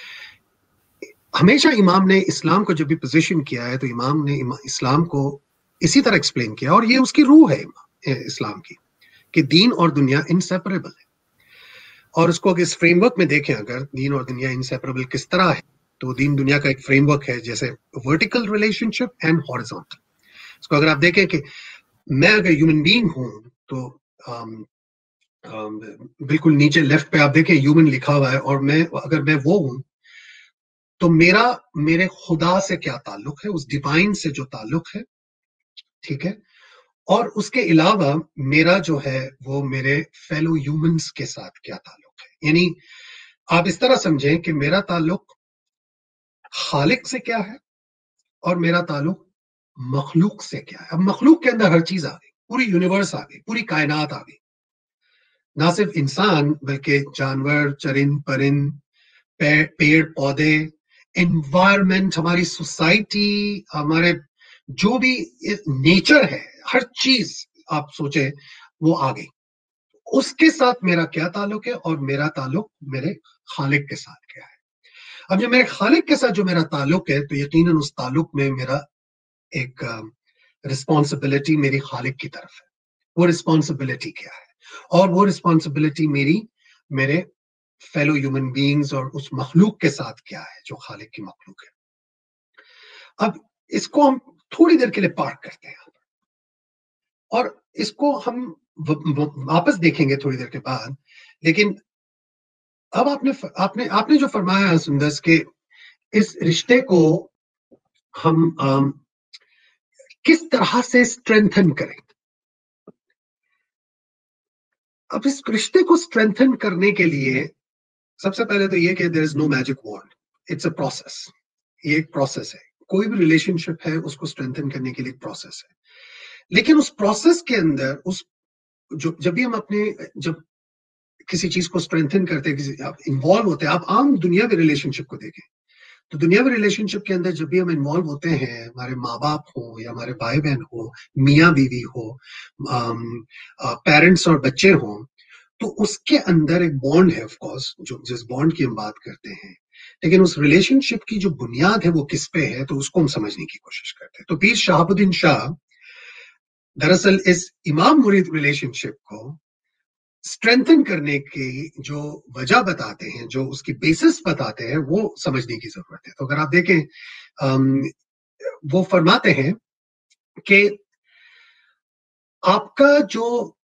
ہمیشہ امام نے اسلام کو جب بھی پوزیشن کیا ہے تو امام نے اسلام کو اسی طرح ایکسپلین کیا, اور یہ اس کی روح ہے اسلام کی کہ دین اور دنیا انسیپریبل ہے. اور اس کو اگر اس فریم ورک میں دیکھیں اگر دین اور دنیا انسیپریبل کس طرح ہے تو دین دنیا کا ایک فریم ورک ہے جیسے vertical relationship and horizontal. اس کو اگر آپ دیکھیں کہ میں اگر ہیومن بینگ ہوں تو آم, آم, بالکل نیچے لیفٹ پہ آپ دیکھیں ہیومن لکھا ہوا ہے اور میں اگر میں وہ ہوں تو میرا میرے خدا سے کیا تعلق ہے, اس ڈیوائن سے جو تعلق ہے, ٹھیک ہے, اور اس کے علاوہ میرا جو ہے وہ میرے فیلو ہیومنز کے ساتھ کیا تعلق ہے. یعنی آپ اس طرح سمجھیں کہ میرا تعلق خالق سے کیا ہے اور میرا تعلق مخلوق سے کیا ہے. اب مخلوق کے اندر ہر چیز آ گئی, پوری یونیورس آ گئی, پوری کائنات آ گئی, نہ صرف انسان بلکہ جانور, چرند پرند, پیڑ پودے, انوائرمنٹ, ہماری سوسائٹی, ہمارے جو بھی نیچر ہے, ہر چیز آپ سوچیں وہ آ گئی. اس کے ساتھ میرا کیا تعلق ہے اور میرا تعلق میرے خالق کے ساتھ کیا ہے. اب جو میرے خالق کے ساتھ جو میرا تعلق ہے تو یقیناً اس تعلق میں میرا ایک رسپانسبلٹی میری خالق کی طرف ہے. وہ رسپانسبلٹی کیا ہے, اور وہ رسپانسبلٹی میری میرے فیلو ہیومن بینگز اور اس مخلوق کے ساتھ کیا ہے جو خالق کی مخلوق ہے. اب اس کو ہم تھوڑی دیر کے لیے پارک کرتے ہیں اور اس کو ہم واپس دیکھیں گے تھوڑی دیر کے بعد. لیکن اب آپ نے آپ نے آپ نے جو فرمایا سندس کہ اس رشتے کو ہم آم, کس طرح سے اسٹرینتھن کریں. اب اس رشتے کو اسٹرینتھن کرنے کے لیے سب سے پہلے تو یہ کہ there is no magic wand, it's a process. یہ ایک پروسیس ہے, کوئی بھی ریلیشن شپ ہے اس کو اسٹرینتھن کرنے کے لیے ایک پروسیس ہے. لیکن اس پروسیس کے اندر اس جو جب بھی ہم اپنے جب کسی چیز کو اسٹرینتھن کرتے ہیں, انوالو ہوتے ہیں, آپ عام دنیا کے ریلیشن شپ کو دیکھیں تو دنیا میں ریلیشن شپ کے اندر جب بھی ہم انوالو ہوتے ہیں, ہمارے ماں باپ ہوں یا ہمارے بھائی بہن ہو, میاں بیوی ہو, پیرنٹس اور بچے ہوں, تو اس کے اندر ایک بانڈ ہے, آف کورس, جو جس بانڈ کی ہم بات کرتے ہیں. لیکن اس ریلیشن شپ کی جو بنیاد ہے وہ کس پہ ہے تو اس کو ہم سمجھنے کی کوشش کرتے ہیں. تو پیر شہاب الدین شاہ دراصل اس امام مرید ریلیشن شپ کو اسٹرینتھن کرنے کی جو وجہ بتاتے ہیں, جو اس کی بیسس بتاتے ہیں, وہ سمجھنے کی ضرورت ہے. تو اگر آپ دیکھیں وہ فرماتے ہیں کہ آپ کا جو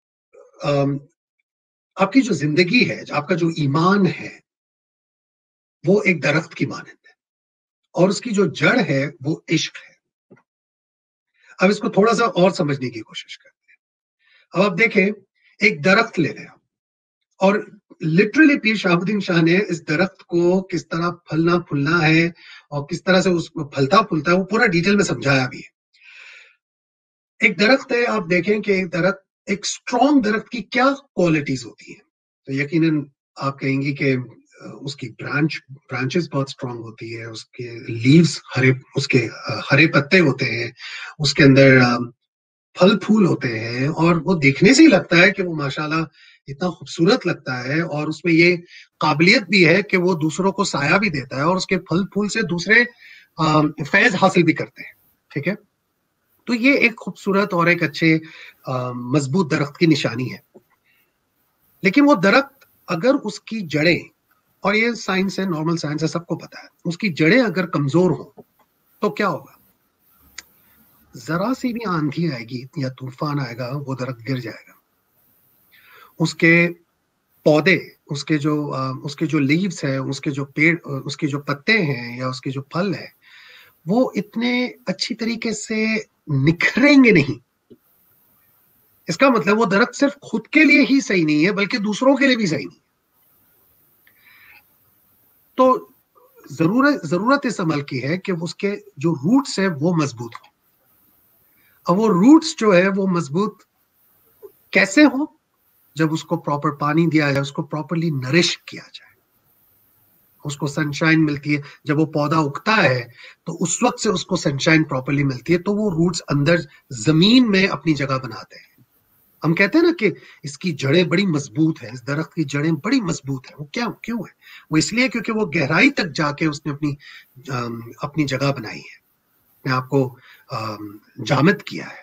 آپ کی جو زندگی ہے, آپ کا جو ایمان ہے وہ ایک درخت کی مانند ہے اور اس کی جو جڑ ہے وہ عشق ہے. اب اس کو تھوڑا سا اور سمجھنے کی کوشش کرتے ہیں. اب آپ دیکھیں ایک درخت لے لیں اور لٹرلی پیر شہاب الدین شاہ نے اس درخت کو کس طرح پھلنا پھولنا ہے اور کس طرح سے اس کو پھلتا پھولتا ہے وہ پورا ڈیٹیل میں سمجھایا بھی ہے. ایک درخت ہے, آپ دیکھیں کہ ایک درخت, ایک اسٹرانگ درخت کی کیا کوالٹیز ہوتی ہیں. تو یقیناً آپ کہیں گی کہ اس کی برانچ برانچز بہت اسٹرانگ ہوتی ہے, اس کے لیوز ہرے, اس کے ہرے پتے ہوتے ہیں, اس کے اندر پھل پھول ہوتے ہیں, اور وہ دیکھنے سے ہی لگتا ہے کہ وہ ماشاءاللہ اتنا خوبصورت لگتا ہے, اور اس میں یہ قابلیت بھی ہے کہ وہ دوسروں کو سایہ بھی دیتا ہے اور اس کے پھل پھول سے دوسرے فیض حاصل بھی کرتے ہیں. ٹھیک ہے, تو یہ ایک خوبصورت اور ایک اچھے مضبوط درخت کی نشانی ہے. لیکن وہ درخت اگر اس کی جڑیں, اور یہ سائنس ہے, نارمل سائنس ہے, سب کو پتا ہے, اس کی جڑیں اگر کمزور ہوں تو کیا ہوگا, ذرا سی بھی آندھی آئے گی یا طوفان آئے گا وہ درخت گر جائے گا. اس کے پودے, اس کے جو اس کے جو لیوز ہے, اس کے جو پیڑ, اس کے جو پتے ہیں یا اس کے جو پھل ہے, وہ اتنے اچھی طریقے سے نکھریں گے نہیں. اس کا مطلب وہ درخت صرف خود کے لیے ہی صحیح نہیں ہے بلکہ دوسروں کے لیے بھی صحیح نہیں ہے. تو ضرورت ضرورت اس عمل کی ہے کہ اس کے جو روٹس ہے وہ مضبوط ہوں. اب وہ روٹس جو ہے وہ مضبوط کیسے ہوں, جب اس کو پراپر پانی دیا جائے, اس کو پراپرلی نرش کیا جائے, اس کو سنشائن ملتی ہے. جب وہ پودا اگتا ہے تو اس وقت سے اس کو سنشائن پراپرلی ملتی ہے, تو وہ روٹس اندر زمین میں اپنی جگہ بناتے ہیں. ہم کہتے ہیں نا کہ اس کی جڑیں بڑی مضبوط ہیں, اس درخت کی جڑیں بڑی مضبوط ہیں. وہ کیا کیوں ہے؟ وہ اس لیے کیونکہ وہ گہرائی تک جا کے اس نے اپنی اپنی جگہ بنائی ہے, اپنے آپ کو جامد کیا ہے.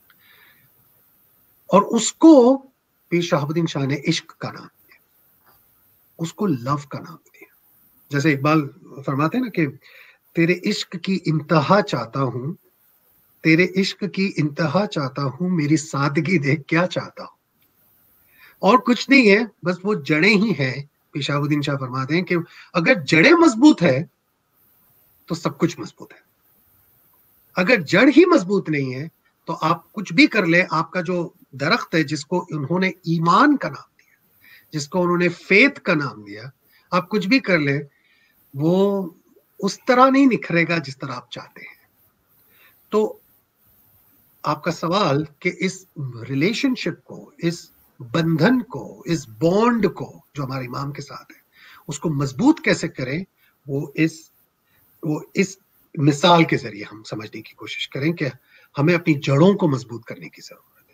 اور اس کو پیر شہاب الدین شاہ نے عشق کا نام دیا. اس کو لو کا نام دیا. جیسے اقبال فرماتے ہیں نا کہ تیرے عشق کی انتہا چاہتا ہوں، تیرے عشق کی انتہا چاہتا ہوں، میری سادگی دیکھ کیا چاہتا ہوں. اور کچھ نہیں ہے، بس وہ جڑیں ہی ہیں. شہاب الدین شاہ فرماتے ہیں کہ اگر جڑیں مضبوط ہے تو سب کچھ مضبوط ہے. اگر جڑ ہی مضبوط نہیں ہے تو آپ کچھ بھی کر لیں، آپ کا جو درخت ہے جس کو انہوں نے ایمان کا نام دیا، جس کو انہوں نے فیتھ کا نام دیا، آپ کچھ بھی کر لیں وہ اس طرح نہیں نکھرے گا جس طرح آپ چاہتے ہیں. تو آپ کا سوال کہ اس ریلیشن شپ کو، اس بندھن کو، اس بانڈ کو جو ہمارے امام کے ساتھ ہے، اس کو مضبوط کیسے کریں، وہ اس وہ اس مثال کے ذریعے ہم سمجھنے کی کوشش کریں کہ ہمیں اپنی جڑوں کو مضبوط کرنے کی ضرورت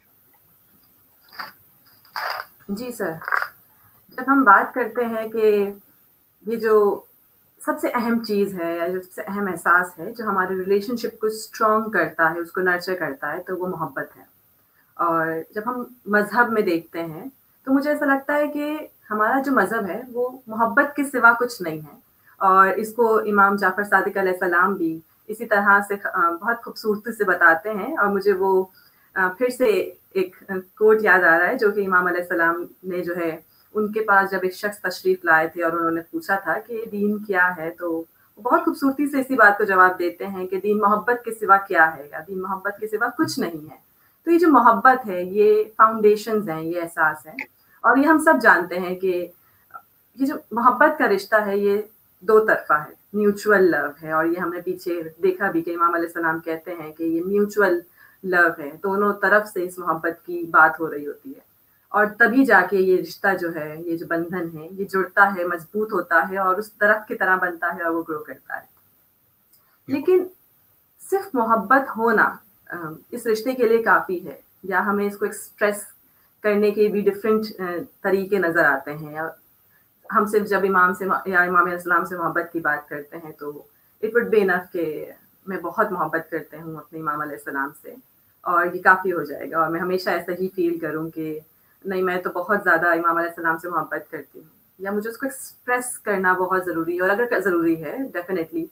ہے. جی سر، جب ہم بات کرتے ہیں کہ یہ جو سب سے اہم چیز ہے یا جو سب سے اہم احساس ہے جو ہمارے ریلیشن شپ کو اسٹرانگ کرتا ہے، اس کو نرچر کرتا ہے، تو وہ محبت ہے. اور جب ہم مذہب میں دیکھتے ہیں تو مجھے ایسا لگتا ہے کہ ہمارا جو مذہب ہے وہ محبت کے سوا کچھ نہیں ہے. اور اس کو امام جعفر صادق علیہ السلام بھی اسی طرح سے بہت خوبصورتی سے بتاتے ہیں. اور مجھے وہ پھر سے ایک کوٹ یاد آ رہا ہے جو کہ امام علیہ السلام نے جو ہے ان کے پاس جب ایک شخص تشریف لائے تھے اور انہوں نے پوچھا تھا کہ دین کیا ہے، تو وہ بہت خوبصورتی سے اسی بات کو جواب دیتے ہیں کہ دین محبت کے سوا کیا ہے، یا دین محبت کے سوا کچھ نہیں ہے. تو یہ جو محبت ہے یہ فاؤنڈیشنز ہیں، یہ احساس ہے. اور یہ ہم سب جانتے ہیں کہ یہ جو محبت کا رشتہ ہے یہ دو طرفہ ہے، میوچول لو ہے. اور یہ ہم نے پیچھے دیکھا بھی کہ امام علیہ السلام کہتے ہیں کہ یہ میوچول لو ہے، دونوں طرف سے اس محبت کی بات ہو رہی ہوتی ہے. اور تبھی جا کے یہ رشتہ جو ہے، یہ جو بندھن ہے، یہ جڑتا ہے، مضبوط ہوتا ہے اور اس درخت کی طرح بنتا ہے اور وہ گرو کرتا ہے. لیکن صرف محبت ہونا اس رشتے کے لیے کافی ہے، یا ہمیں اس کو ایکسپریس کرنے کے بھی ڈفرینٹ طریقے نظر آتے ہیں. ہم صرف جب امام سے یا امام علیہ السلام سے محبت کی بات کرتے ہیں تو اٹ وڈ بی انف کہ میں بہت محبت کرتے ہوں اپنے امام علیہ السلام سے اور یہ کافی ہو جائے گا، اور میں ہمیشہ ایسا ہی فیل کروں کہ نہیں، میں تو بہت زیادہ امام علیہ السلام سے محبت کرتی ہوں، یا مجھے اس کو ایکسپریس کرنا بہت ضروری ہے. اور اگر ضروری ہے ڈیفینیٹلی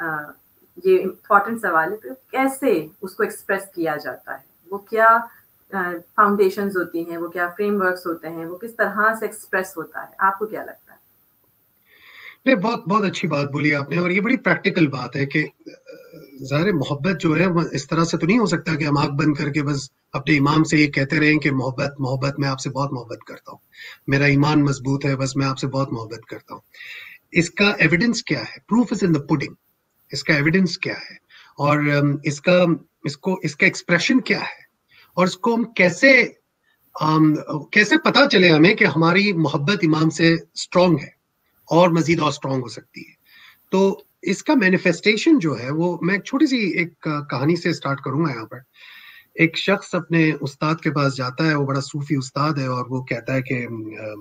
یہ امپورٹنٹ سوال ہے، تو کیسے اس کو ایکسپریس کیا جاتا ہے، وہ کیا فاؤنڈیشنز ہوتی ہیں، وہ کیا فریم ورکس ہوتے ہیں، وہ کس طرح سے ایکسپریس ہوتا ہے؟ آپ کو کیا لگتا ہے؟ نہیں، بہت بہت اچھی بات بولی آپ نے، اور یہ بڑی پریکٹیکل بات ہے کہ ظاہر محبت جو ہے وہ اس طرح سے تو نہیں ہو سکتا کہ ہم آنکھ بند کر کے بس اپنے امام سے یہ کہتے رہیں کہ محبت محبت میں آپ سے بہت محبت کرتا ہوں، میرا ایمان مضبوط ہے، بس میں آپ سے بہت محبت کرتا ہوں. اس کا ایویڈنس کیا ہے؟ Proof is in the pudding. اس کا ایویڈنس کیا ہے، اور اس کا اس کو اس کا ایکسپریشن کیا ہے، اور اس کو ہم کیسے کیسے پتا چلے ہمیں کہ ہماری محبت امام سے اسٹرانگ ہے اور مزید اور اسٹرانگ ہو سکتی ہے. تو اس کا مینیفیسٹیشن جو ہے وہ میں ایک چھوٹی سی ایک کہانی سے اسٹارٹ کروں گا. یہاں پر ایک شخص اپنے استاد کے پاس جاتا ہے، وہ بڑا صوفی استاد ہے، اور وہ کہتا ہے کہ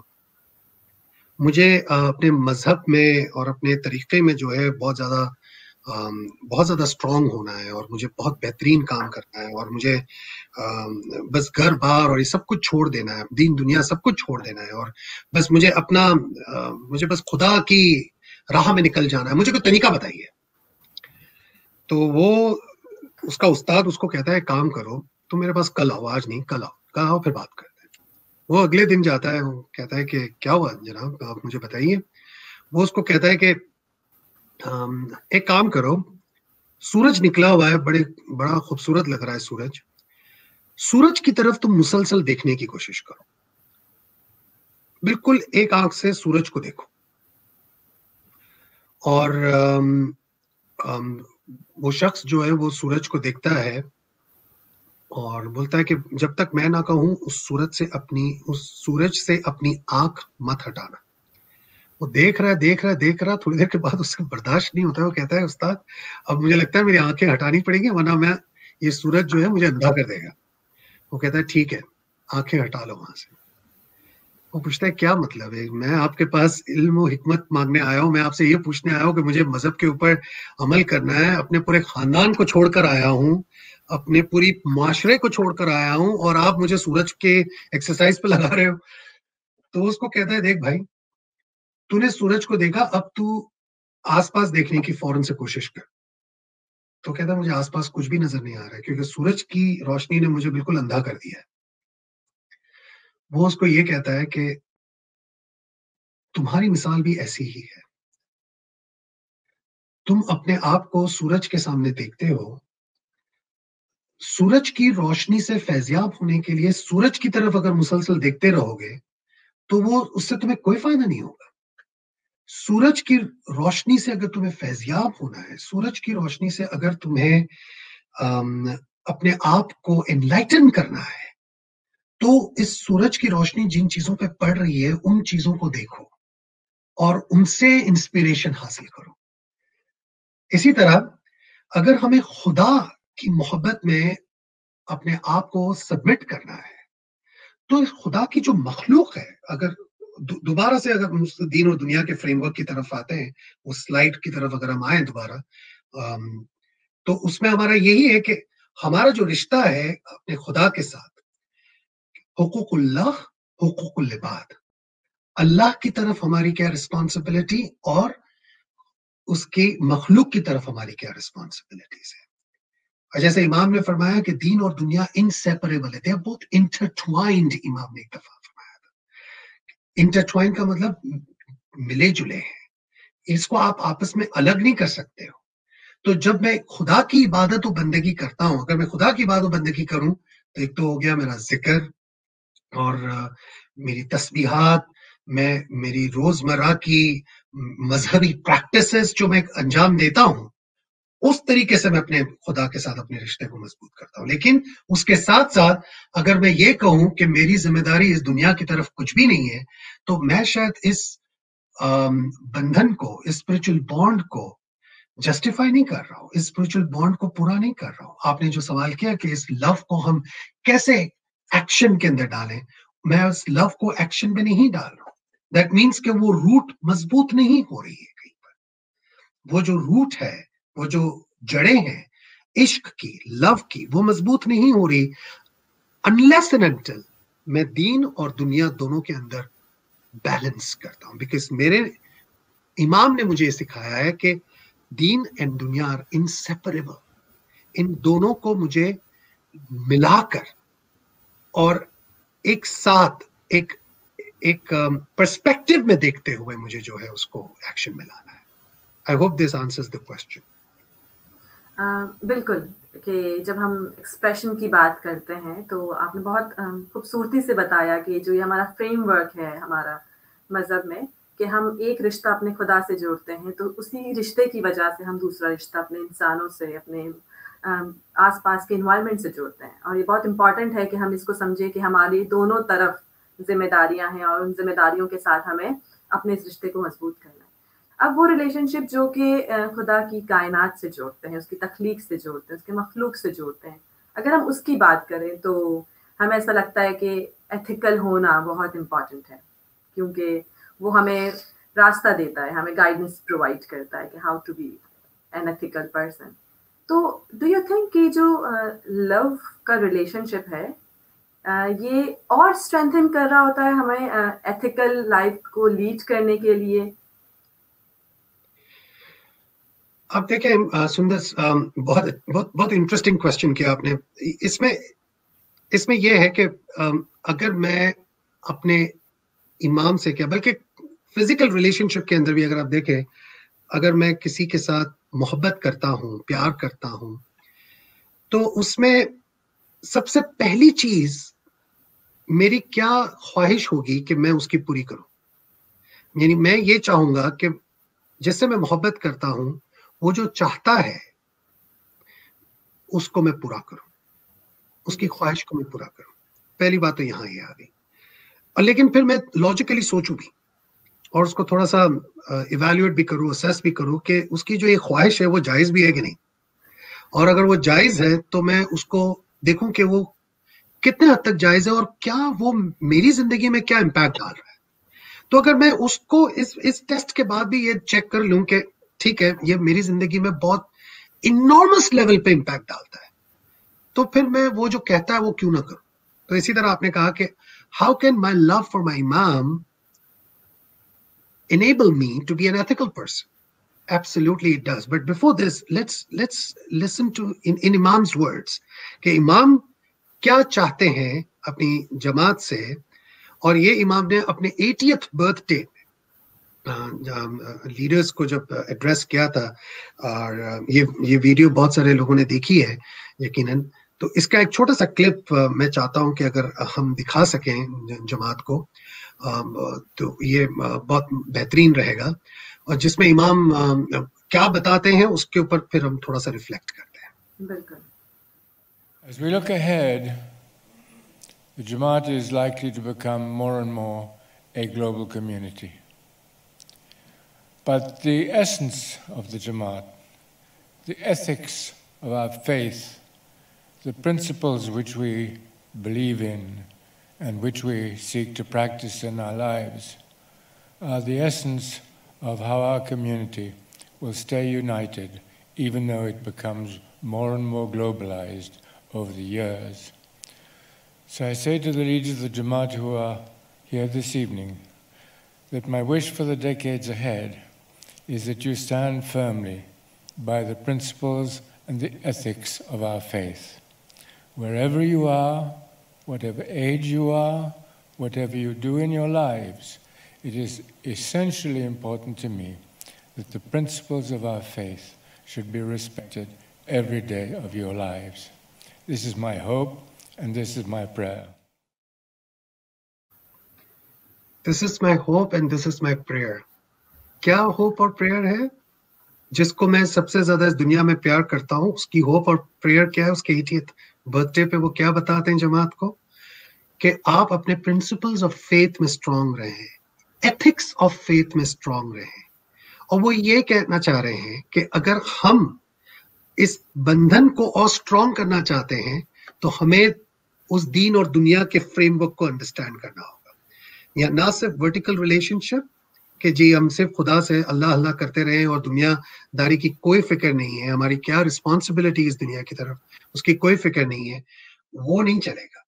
مجھے اپنے مذہب میں اور اپنے طریقے میں جو ہے بہت زیادہ بہت زیادہ اسٹرانگ ہونا ہے، اور مجھے بہت بہترین کام کرنا ہے، اور مجھے بس گھر بار اور یہ سب کچھ چھوڑ دینا ہے، دین دنیا سب کچھ چھوڑ دینا ہے، اور بس مجھے اپنا مجھے بس خدا کی راہ میں نکل جانا ہے، مجھے کوئی طریقہ بتائیے. تو وہ اس کا استاد اس کو کہتا ہے کام کرو، تو میرے پاس کل آؤ، آج نہیں کل آؤ، کل آؤ پھر بات کرتے ہیں. وہ اگلے دن جاتا ہے، وہ کہتا ہے کہ کیا ہوا جناب، آپ مجھے بتائیے. وہ اس کو کہتا ہے کہ ایک کام کرو، سورج نکلا ہوا ہے، بڑے بڑا خوبصورت لگ رہا ہے سورج، سورج کی طرف تم مسلسل دیکھنے کی کوشش کرو، بالکل ایک آنکھ سے سورج کو دیکھو. اور آم آم وہ شخص جو ہے وہ سورج کو دیکھتا ہے اور بولتا ہے کہ جب تک میں نہ کہوں اس سورج سے اپنی اس سورج سے اپنی آنکھ مت ہٹانا. وہ دیکھ رہا ہے دیکھ رہا ہے دیکھ رہا تھوڑی دیر کے بعد اس سے برداشت نہیں ہوتا ہے، وہ کہتا ہے استاد اب مجھے لگتا ہے میری آنکھیں ہٹانی پڑیں گی ورنہ میں یہ سورج جو ہے مجھے اندھا کر دے گا. وہ کہتا ہے ٹھیک ہے، آنکھیں ہٹا لو وہاں سے. وہ پوچھتا ہے کیا مطلب ہے؟ میں آپ کے پاس علم و حکمت مانگنے آیا ہوں، میں آپ سے یہ پوچھنے آیا ہوں کہ مجھے مذہب کے اوپر عمل کرنا ہے، اپنے پورے خاندان کو چھوڑ کر آیا ہوں، اپنے پوری معاشرے کو چھوڑ کر آیا ہوں، اور آپ مجھے سورج کے ایکسرسائز پہ لگا رہے ہو. تو اس کو کہتا ہے دیکھ بھائی، तूने सूरज को देखा, अब तू आसपास देखने की फौरन से कोशिश कर। तो कहता मुझे आसपास कुछ भी नजर नहीं आ रहा है क्योंकि सूरज की रोशनी ने मुझे बिल्कुल अंधा कर दिया है। वो उसको ये कहता है कि तुम्हारी मिसाल भी ऐसी ही है। तुम अपने आप को सूरज के सामने देखते हो, सूरज की रोशनी से फैज़याब होने के लिए सूरज की तरफ अगर मुसलसल देखते रहोगे, तो वो उससे तुम्हें कोई फ़ायदा नहीं होगा। सूरज की रोशनी से अगर तुम्हें फैज़याब होना है, सूरज की रोशनी से अगर तुम्हें अम, अपने आप को एनलाइटन करना है, तो इस सूरज की रोशनी जिन चीज़ों पे पड़ रही है, उन चीज़ों को देखो और उनसे इंस्पिरेशन हासिल करो। इसी तरह अगर हमें खुदा की मोहब्बत में अपने आप को सबमिट करना है, तो खुदा की जो मखलूक है, अगर दोबारा से अगर उस दीन और दुनिया के फ्रेमवर्क की तरफ आते हैं, उस स्लाइड की तरफ अगर हम आए दोबारा, तो उसमें हमारा यही है कि हमारा जो रिश्ता है अपने खुदा के साथ, हुकूकुल्लाह, हुकूकुल इबाद, अल्लाह की तरफ हमारी क्या रिस्पॉन्सिबिलिटी और उसकी मखलूक की तरफ हमारी क्या रिस्पॉन्सिबिलिटीज है। और जैसे इमाम ने फरमाया कि दीन और दुनिया इनसेपरेबल है, दे आर बोथ इंटरट्वाइंड। इमाम ने एक दफा फरमाया था, इंटरट्वाइंड का मतलब मिले जुले हैं, इसको आप आपस में अलग नहीं कर सकते हो। तो जब मैं खुदा की इबादत और बंदगी करता हूं, अगर मैं खुदा की इबादत और बंदगी करूं, तो एक तो हो गया मेरा जिक्र और मेरी तस्बीहात, मैं मेरी रोजमर्रा की मजहबी प्रैक्टिसेस जो मैं अंजाम देता हूं, उस तरीके से मैं अपने खुदा के साथ अपने रिश्ते को मजबूत करता हूं। लेकिन उसके साथ साथ अगर मैं ये कहूं कि मेरी जिम्मेदारी इस दुनिया की तरफ कुछ भी नहीं है, तो मैं शायद इस बंधन को, इस स्पिरिचुअल बॉन्ड को जस्टिफाई नहीं कर रहा हूं, इस स्पिरिचुअल बॉन्ड को पूरा नहीं कर रहा हूं। आपने जो सवाल किया कि इस लव को हम कैसे एक्शन के अंदर डालें, मैं उस लव को एक्शन में नहीं डाल रहा हूं। दैट मीन्स कि वो रूट मजबूत नहीं हो रही है कहीं पर। वो जो रूट है, वो जो जड़ें हैं इश्क की, लव की, वो मजबूत नहीं हो रही अनलेस एंड अनटिल मैं दीन और दुनिया दोनों के अंदर बैलेंस करता हूं। बिकॉज मेरे इमाम ने मुझे सिखाया है कि दीन एंड दुनिया आर इनसेपरेबल। इन दोनों को मुझे मिलाकर और एक साथ एक एक पर्सपेक्टिव में देखते हुए मुझे जो है उसको एक्शन में लाना है। I hope this answers the question. बिल्कुल, कि जब हम एक्सप्रेशन की बात करते हैं तो आपने बहुत खूबसूरती से बताया कि जो ये हमारा फ्रेमवर्क है हमारा मज़हब में, कि हम एक रिश्ता अपने खुदा से जोड़ते हैं, तो उसी रिश्ते की वजह से हम दूसरा रिश्ता अपने इंसानों से, अपने आसपास के इन्वायरमेंट से जोड़ते हैं। और ये बहुत इम्पॉर्टेंट है कि हम इसको समझें कि हमारी दोनों तरफ जिम्मेदारियां हैं और उन जिम्मेदारियों के साथ हमें अपने इस रिश्ते को मजबूत करना है। अब वो रिलेशनशिप जो कि खुदा की कायनात से जोड़ते हैं, उसकी तख्लीक से जोड़ते हैं, उसके मखलूक से जोड़ते हैं, अगर हम उसकी बात करें तो हमें ऐसा लगता है कि एथिकल होना बहुत इम्पॉर्टेंट है, क्योंकि वो हमें रास्ता देता है, हमें गाइडेंस प्रोवाइड करता है कि how to be an ethical person. तो डू यू थिंक कि जो लव uh, का रिलेशनशिप है uh, ये और स्ट्रेंथन कर रहा होता है हमें एथिकल uh, लाइफ को लीड करने के लिए? आप देखें सुंदर, बहुत बहुत बहुत इंटरेस्टिंग क्वेश्चन किया आपने। इसमें इसमें यह है कि अगर मैं अपने इमाम से क्या, बल्कि फिजिकल रिलेशनशिप के अंदर भी अगर आप देखें, अगर मैं किसी के साथ मोहब्बत करता हूं, प्यार करता हूं, तो उसमें सबसे पहली चीज मेरी क्या ख्वाहिश होगी कि मैं उसकी पूरी करूं। यानी मैं ये चाहूंगा कि जिससे मैं मोहब्बत करता हूं, वो जो चाहता है उसको मैं पूरा करूं, उसकी ख्वाहिश को मैं पूरा करूं। पहली बात तो यहां ये आ गई। और लेकिन फिर मैं लॉजिकली सोचूं भी और उसको थोड़ा सा इवैल्यूएट भी करूं, असेस भी करूं कि उसकी जो ये ख्वाहिश है वो जायज भी है कि नहीं। और अगर वो जायज है तो मैं उसको देखूं कि वो कितने हद तक जायज है और क्या वो मेरी जिंदगी में क्या इम्पैक्ट डाल रहा है। तो अगर मैं उसको इस इस टेस्ट के बाद भी ये चेक कर लूं कि ठीक है, ये मेरी जिंदगी में बहुत इनॉर्मस लेवल पे इम्पैक्ट डालता है, तो फिर मैं वो जो कहता है वो क्यों ना करूं। तो इसी तरह आपने कहा कि how can my love for my imam enable me to be an ethical person. Absolutely it does. But before this, let's let's listen to in, in Imam's words کہ امام کیا چاہتے ہیں اپنی جماعت سے. اور یہ امام نے اپنے ایٹیتھ برتھ ڈے لیڈرز کو جب ایڈریس کیا تھا, اور یہ یہ ویڈیو بہت سارے لوگوں نے دیکھی ہے یقیناً, تو اس کا ایک چھوٹا سا کلپ میں چاہتا ہوں کہ اگر ہم دکھا سکیں جماعت کو تو یہ بہت بہترین رہے گا, اور جس میں امام کیا بتاتے ہیں اس کے اوپر پھر ہم تھوڑا سا ریفلیکٹ کرتے ہیں. بالکل. As we look ahead, the Jamaat is likely to become more and more a global community. But the essence of the Jamaat, the ethics of our faith, the principles which we believe in and which we seek to practice in our lives, are the essence of how our community will stay united, even though it becomes more and more globalized over the years. So I say to the leaders of the Jamaat who are here this evening that my wish for the decades ahead is that you stand firmly by the principles and the ethics of our faith. Wherever you are, whatever age you are, whatever you do in your lives, it is essentially important to me that the principles of our faith should be respected every day of your lives. This is my hope and this is my prayer. This is my hope and this is my prayer. کیا hope اور prayer ہے؟ جس کو میں سب سے زیادہ اس دنیا میں پیار کرتا ہوں, اس کی ہوپ اور پریئر کیا ہے؟ اس کے ایٹیتھ برتھ ڈے پہ وہ کیا بتاتے ہیں جماعت کو کہ آپ اپنے پرنسپلز آف فیتھ میں اسٹرانگ رہیں, ایتھکس آف فیتھ میں اسٹرانگ رہیں. اور وہ یہ کہنا چاہ رہے ہیں کہ اگر ہم اس بندھن کو اور اسٹرانگ کرنا چاہتے ہیں تو ہمیں اس دین اور دنیا کے فریم ورک کو انڈرسٹینڈ کرنا ہوگا. یا نہ صرف ورٹیکل ریلیشن شپ کہ جی ہم صرف خدا سے اللہ اللہ کرتے رہیں اور دنیا داری کی کوئی فکر نہیں ہے, ہماری کیا رسپانسبلٹی اس دنیا کی طرف اس کی کوئی فکر نہیں ہے, وہ نہیں چلے گا.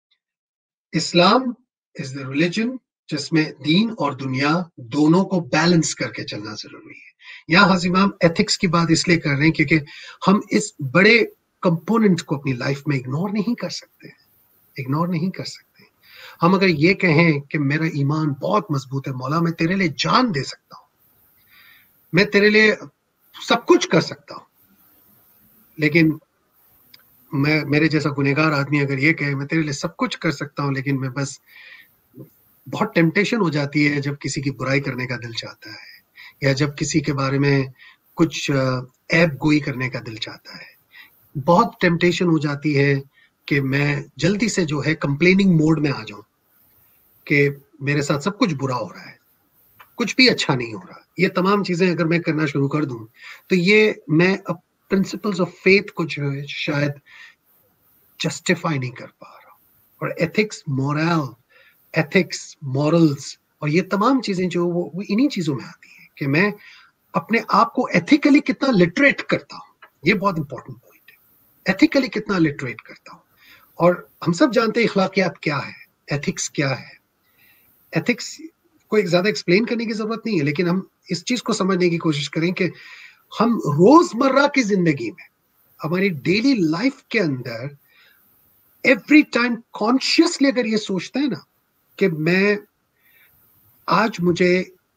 اسلام از دا ریلیجن جس میں دین اور دنیا دونوں کو بیلنس کر کے چلنا ضروری ہے. یہاں حضرت امام ایتھکس کی بات اس لیے کر رہے ہیں کیونکہ ہم اس بڑے کمپوننٹ کو اپنی لائف میں اگنور نہیں کر سکتے اگنور نہیں کر سکتے. ہم اگر یہ کہیں کہ میرا ایمان بہت مضبوط ہے, مولا میں تیرے لیے جان دے سکتا ہوں, میں تیرے لیے سب کچھ کر سکتا ہوں, لیکن میں میرے جیسا گنہگار آدمی اگر یہ کہے میں تیرے لیے سب کچھ کر سکتا ہوں لیکن میں بس بہت ٹیمپٹیشن ہو جاتی ہے جب کسی کی برائی کرنے کا دل چاہتا ہے, یا جب کسی کے بارے میں کچھ عیب گوئی کرنے کا دل چاہتا ہے, بہت ٹیمپٹیشن ہو جاتی ہے کہ میں جلدی سے جو ہے کمپلیننگ موڈ میں آ جاؤں کہ میرے ساتھ سب کچھ برا ہو رہا ہے, کچھ بھی اچھا نہیں ہو رہا. یہ تمام چیزیں اگر میں کرنا شروع کر دوں تو یہ میں پرنسپلز آف فیتھ کو جو ہے شاید جسٹیفائی نہیں کر پا رہا. اور ایتھکس, مورل ایتھکس, مورلز اور یہ تمام چیزیں جو وہ انہی چیزوں میں آتی ہیں کہ میں اپنے آپ کو ایتھیکلی کتنا لٹریٹ کرتا ہوں. یہ بہت امپورٹنٹ پوائنٹ ہے, ایتھیکلی کتنا لٹریٹ کرتا ہوں. اور ہم سب جانتے ہیں اخلاقیات کیا ہے, ایتھکس کیا ہے. ایتھکس کو ایک زیادہ ایکسپلین کرنے کی ضرورت نہیں ہے, لیکن ہم اس چیز کو سمجھنے کی کوشش کریں کہ ہم روز مرہ کی زندگی میں ہماری ڈیلی لائف کے اندر ایوری ٹائم کانشیسلی اگر یہ سوچتے ہیں نا کہ میں آج مجھے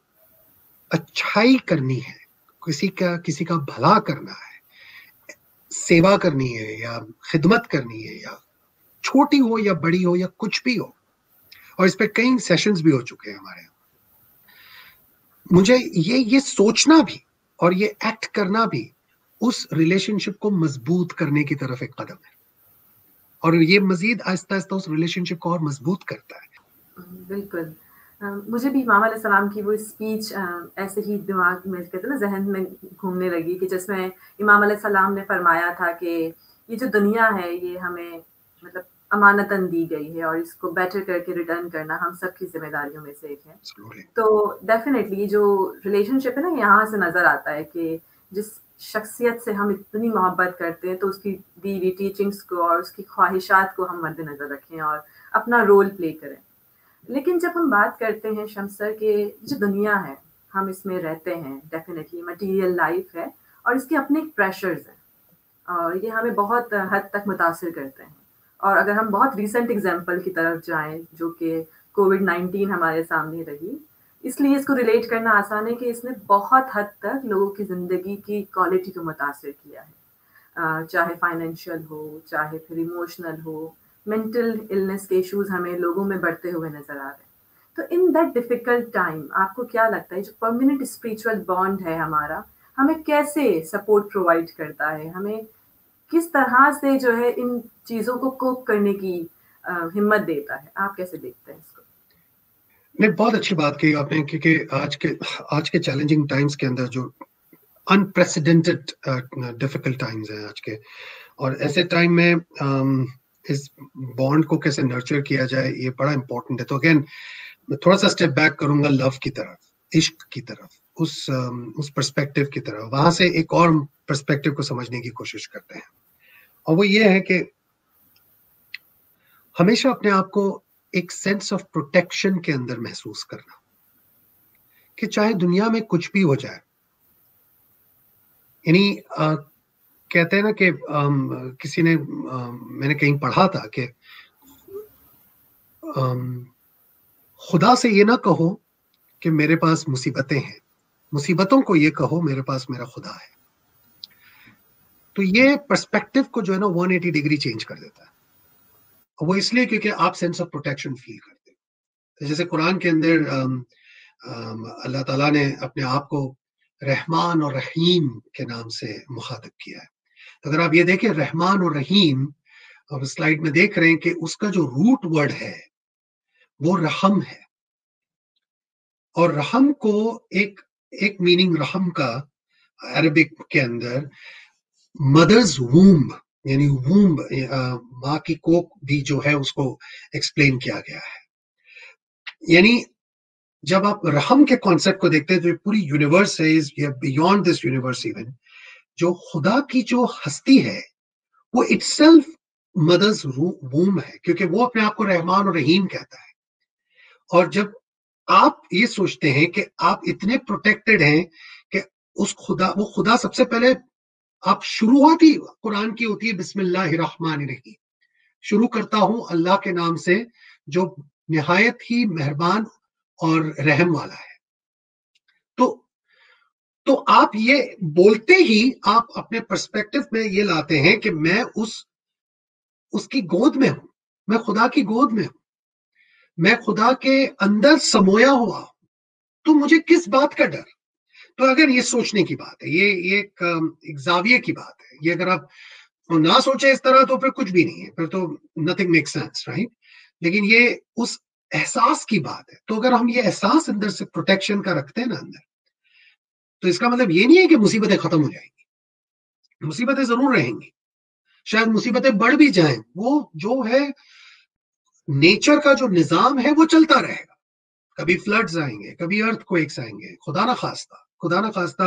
اچھائی کرنی ہے, کسی کا کسی کا بھلا کرنا ہے, سیوا کرنی ہے یا خدمت کرنی ہے, یا چھوٹی ہو یا بڑی ہو یا کچھ بھی ہو, اور اس پہ کئی سیشنز بھی ہو چکے ہیں ہمارے. مجھے یہ یہ سوچنا بھی اور یہ ایکٹ کرنا بھی اس ریلیشن شپ کو مضبوط کرنے کی طرف ایک قدم ہے, اور یہ مزید آہستہ آہستہ اس ریلیشن شپ کو اور مضبوط کرتا ہے. بالکل. مجھے بھی امام علیہ السلام کی وہ اسپیچ ایسے ہی دماغ میں کہتے ہیں نا ذہن میں گھومنے لگی کہ جس میں امام علیہ السلام نے فرمایا تھا کہ یہ جو دنیا ہے یہ ہمیں مطلب امانتاً دی گئی ہے اور اس کو بیٹر کر کے ریٹرن کرنا ہم سب کی ذمہ داریوں میں سے ایک ہے. تو ڈیفینیٹلی جو ریلیشن شپ ہے نا یہاں سے نظر آتا ہے کہ جس شخصیت سے ہم اتنی محبت کرتے ہیں تو اس کی دی ہوئی ٹیچنگس کو اور اس کی خواہشات کو ہم مد نظر رکھیں اور اپنا رول پلے کریں. لیکن جب ہم بات کرتے ہیں شمس سر کہ جو دنیا ہے ہم اس میں رہتے ہیں، ڈیفینیٹلی مٹیریل لائف ہے اور اس کے اپنے پریشرز ہیں اور یہ ہمیں بہت حد تک متاثر کرتے ہیں. اور اگر ہم بہت ریسنٹ ایگزامپل کی طرف جائیں جو کہ کووڈ نائنٹین ہمارے سامنے رہی، اس لیے اس کو ریلیٹ کرنا آسان ہے کہ اس نے بہت حد تک لوگوں کی زندگی کی کوالٹی کو متاثر کیا ہے، چاہے فائنینشیل ہو، چاہے پھر ایموشنل ہو. مینٹل النس کے ایشوز ہمیں لوگوں میں بڑھتے ہوئے نظر آ رہے ہیں. تو ان دیٹ ڈیفیکلٹ ٹائم آپ کو کیا لگتا ہے جو پرماننٹ اسپریچول بانڈ ہے ہمارا ہمیں کیسے سپورٹ پرووائڈ کرتا ہے، ہمیں کس طرح سے جو ہے ان چیزوں کو کوپ کرنے کی ہمت دیتا ہے؟ آپ کیسے دیکھتے ہیں اس کو؟ نہیں، بہت اچھی بات کی آپ نے، کیونکہ آج کے آج کے چیلنجنگ ٹائمز کے اندر جو انپریسیڈنٹڈ ڈیفیکلٹ ٹائمز ہیں آج کے، اور ایسے ٹائم میں اس بانڈ کو کیسے نرچر کیا جائے یہ بڑا امپورٹنٹ ہے. تو اگین میں تھوڑا سا اسٹیپ بیک کروں گا لو کی طرف، عشق کی طرف، اس اس پرسپیکٹو کی طرف، وہاں سے ایک اور پرسپیکٹو کو سمجھنے کی کوشش کرتے ہیں. اور وہ یہ ہے کہ ہمیشہ اپنے آپ کو ایک سینس آف پروٹیکشن کے اندر محسوس کرنا کہ چاہے دنیا میں کچھ بھی ہو جائے. یعنی کہتے ہیں نا کہ کسی نے، میں نے کہیں پڑھا تھا کہ خدا سے یہ نہ کہو کہ میرے پاس مصیبتیں ہیں، مصیبتوں کو یہ کہو میرے پاس میرا خدا ہے. تو یہ پرسپیکٹو کو جو ہے نا ون ایٹی ڈگری چینج کر دیتا ہے. وہ اس لیے کیونکہ آپ سینس آف پروٹیکشن فیل کرتے ہیں. جیسے قرآن کے اندر اللہ تعالیٰ نے اپنے آپ کو رحمان اور رحیم کے نام سے مخاطب کیا ہے. اگر آپ یہ دیکھیں رحمان اور رحیم، اور سلائیڈ میں دیکھ رہے ہیں کہ اس کا جو روٹ ورڈ ہے وہ رحم ہے. اور رحم کو ایک ایک میننگ رحم کا عربک کے اندر مدرز وومب، یعنی وومب، ماں کی کوک بھی جو ہے اس کو ایکسپلین کیا گیا ہے. یعنی جب آپ رحم کے کانسیپٹ کو دیکھتے ہیں تو پوری یونیورس ہے، بیونڈ دس یونیورس، ایون جو خدا کی جو ہستی ہے وہ اٹ سیلف مدرز ووم ہے، کیونکہ وہ اپنے آپ کو رحمان اور رحیم کہتا ہے. اور جب آپ یہ سوچتے ہیں کہ آپ اتنے پروٹیکٹڈ ہیں کہ اس خدا، وہ خدا سب سے پہلے آپ شروعات ہی قرآن کی ہوتی ہے بسم اللہ الرحمن الرحیم، شروع کرتا ہوں اللہ کے نام سے جو نہایت ہی مہربان اور رحم والا ہے. تو تو آپ یہ بولتے ہی آپ اپنے پرسپیکٹو میں یہ لاتے ہیں کہ میں اس اس کی گود میں ہوں، میں خدا کی گود میں ہوں، میں خدا کے اندر سمویا ہوا ہوں، تو مجھے کس بات کا ڈر؟ تو اگر یہ سوچنے کی بات ہے، یہ ایک زاویے کی بات ہے. یہ اگر آپ نہ سوچے اس طرح تو پھر کچھ بھی نہیں ہے، پھر تو نتھنگ میک سینس، رائٹ؟ لیکن یہ اس احساس کی بات ہے. تو اگر ہم یہ احساس اندر سے پروٹیکشن کا رکھتے ہیں نا اندر، تو اس کا مطلب یہ نہیں ہے کہ مصیبتیں ختم ہو جائیں گی. مصیبتیں ضرور رہیں گی، شاید مصیبتیں بڑھ بھی جائیں، وہ جو ہے نیچر کا جو نظام ہے وہ چلتا رہے گا. کبھی فلڈز آئیں گے، کبھی ارتھ کویکس آئیں گے، خدا نہ خواستہ خدا نہ خواستہ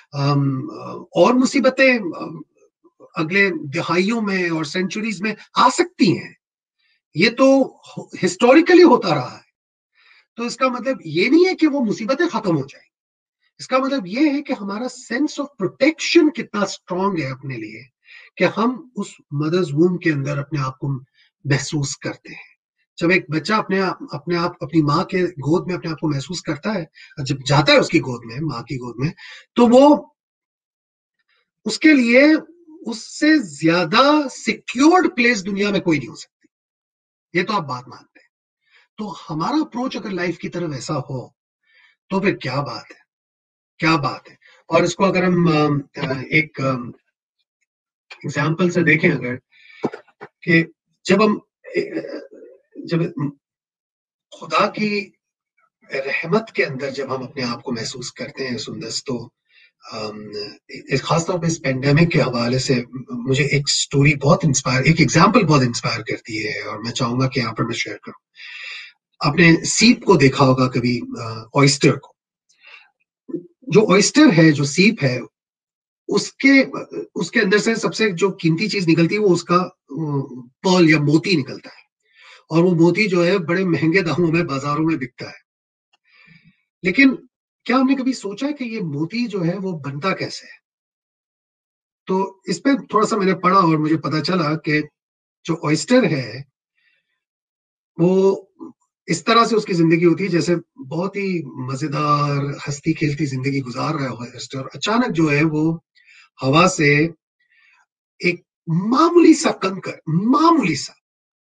اور مصیبتیں اگلے دہائیوں میں اور سینچریز میں آ سکتی ہیں. یہ تو ہسٹوریکلی ہوتا رہا ہے. تو اس کا مطلب یہ نہیں ہے کہ وہ مصیبتیں ختم ہو جائیں. اس کا مطلب یہ ہے کہ ہمارا سینس آف پروٹیکشن کتنا اسٹرانگ ہے اپنے لیے کہ ہم اس مدرز ووم کے اندر اپنے آپ کو محسوس کرتے ہیں. جب ایک بچہ اپنے اپنے آپ اپنی ماں کے گود میں اپنے آپ کو محسوس کرتا ہے، جب جاتا ہے اس کی گود میں، ماں کی گود میں، تو وہ اس کے لیے اس سے زیادہ سیکیورڈ پلیس دنیا میں کوئی نہیں ہو سکتی. یہ تو آپ بات مانتے ہیں. تو ہمارا اپروچ اگر لائف کی طرف ایسا ہو تو پھر کیا بات ہے، کیا بات ہے. اور اس کو اگر ہم ایک ایگزامپل سے دیکھیں، اگر کہ جب ہم جب خدا کی رحمت کے اندر جب ہم اپنے آپ کو محسوس کرتے ہیں سندس، تو خاص طور پہ اس پینڈیمک کے حوالے سے مجھے ایک سٹوری بہت انسپائر، ایک ایگزامپل بہت انسپائر کرتی ہے، اور میں چاہوں گا کہ یہاں پر میں شیئر کروں. آپ نے سیپ کو دیکھا ہوگا کبھی، آئسٹر کو. جو آئسٹر ہے، جو سیپ ہے، اس کے اس کے اندر سے سب سے جو قیمتی چیز نکلتی ہے وہ اس کا پرل یا موتی نکلتا ہے، اور وہ موتی جو ہے بڑے مہنگے داموں میں بازاروں میں بکتا ہے. لیکن क्या हमने कभी सोचा है कि ये मोती जो है वो बनता कैसे है? तो इस पे थोड़ा सा मैंने पढ़ा और मुझे पता चला कि जो ऑयस्टर है वो इस तरह से उसकी जिंदगी होती है जैसे बहुत ही मजेदार हंसती खेलती जिंदगी गुजार रहा है ऑयस्टर, अचानक जो है वो हवा से एक मामूली सा कंकर, मामूली सा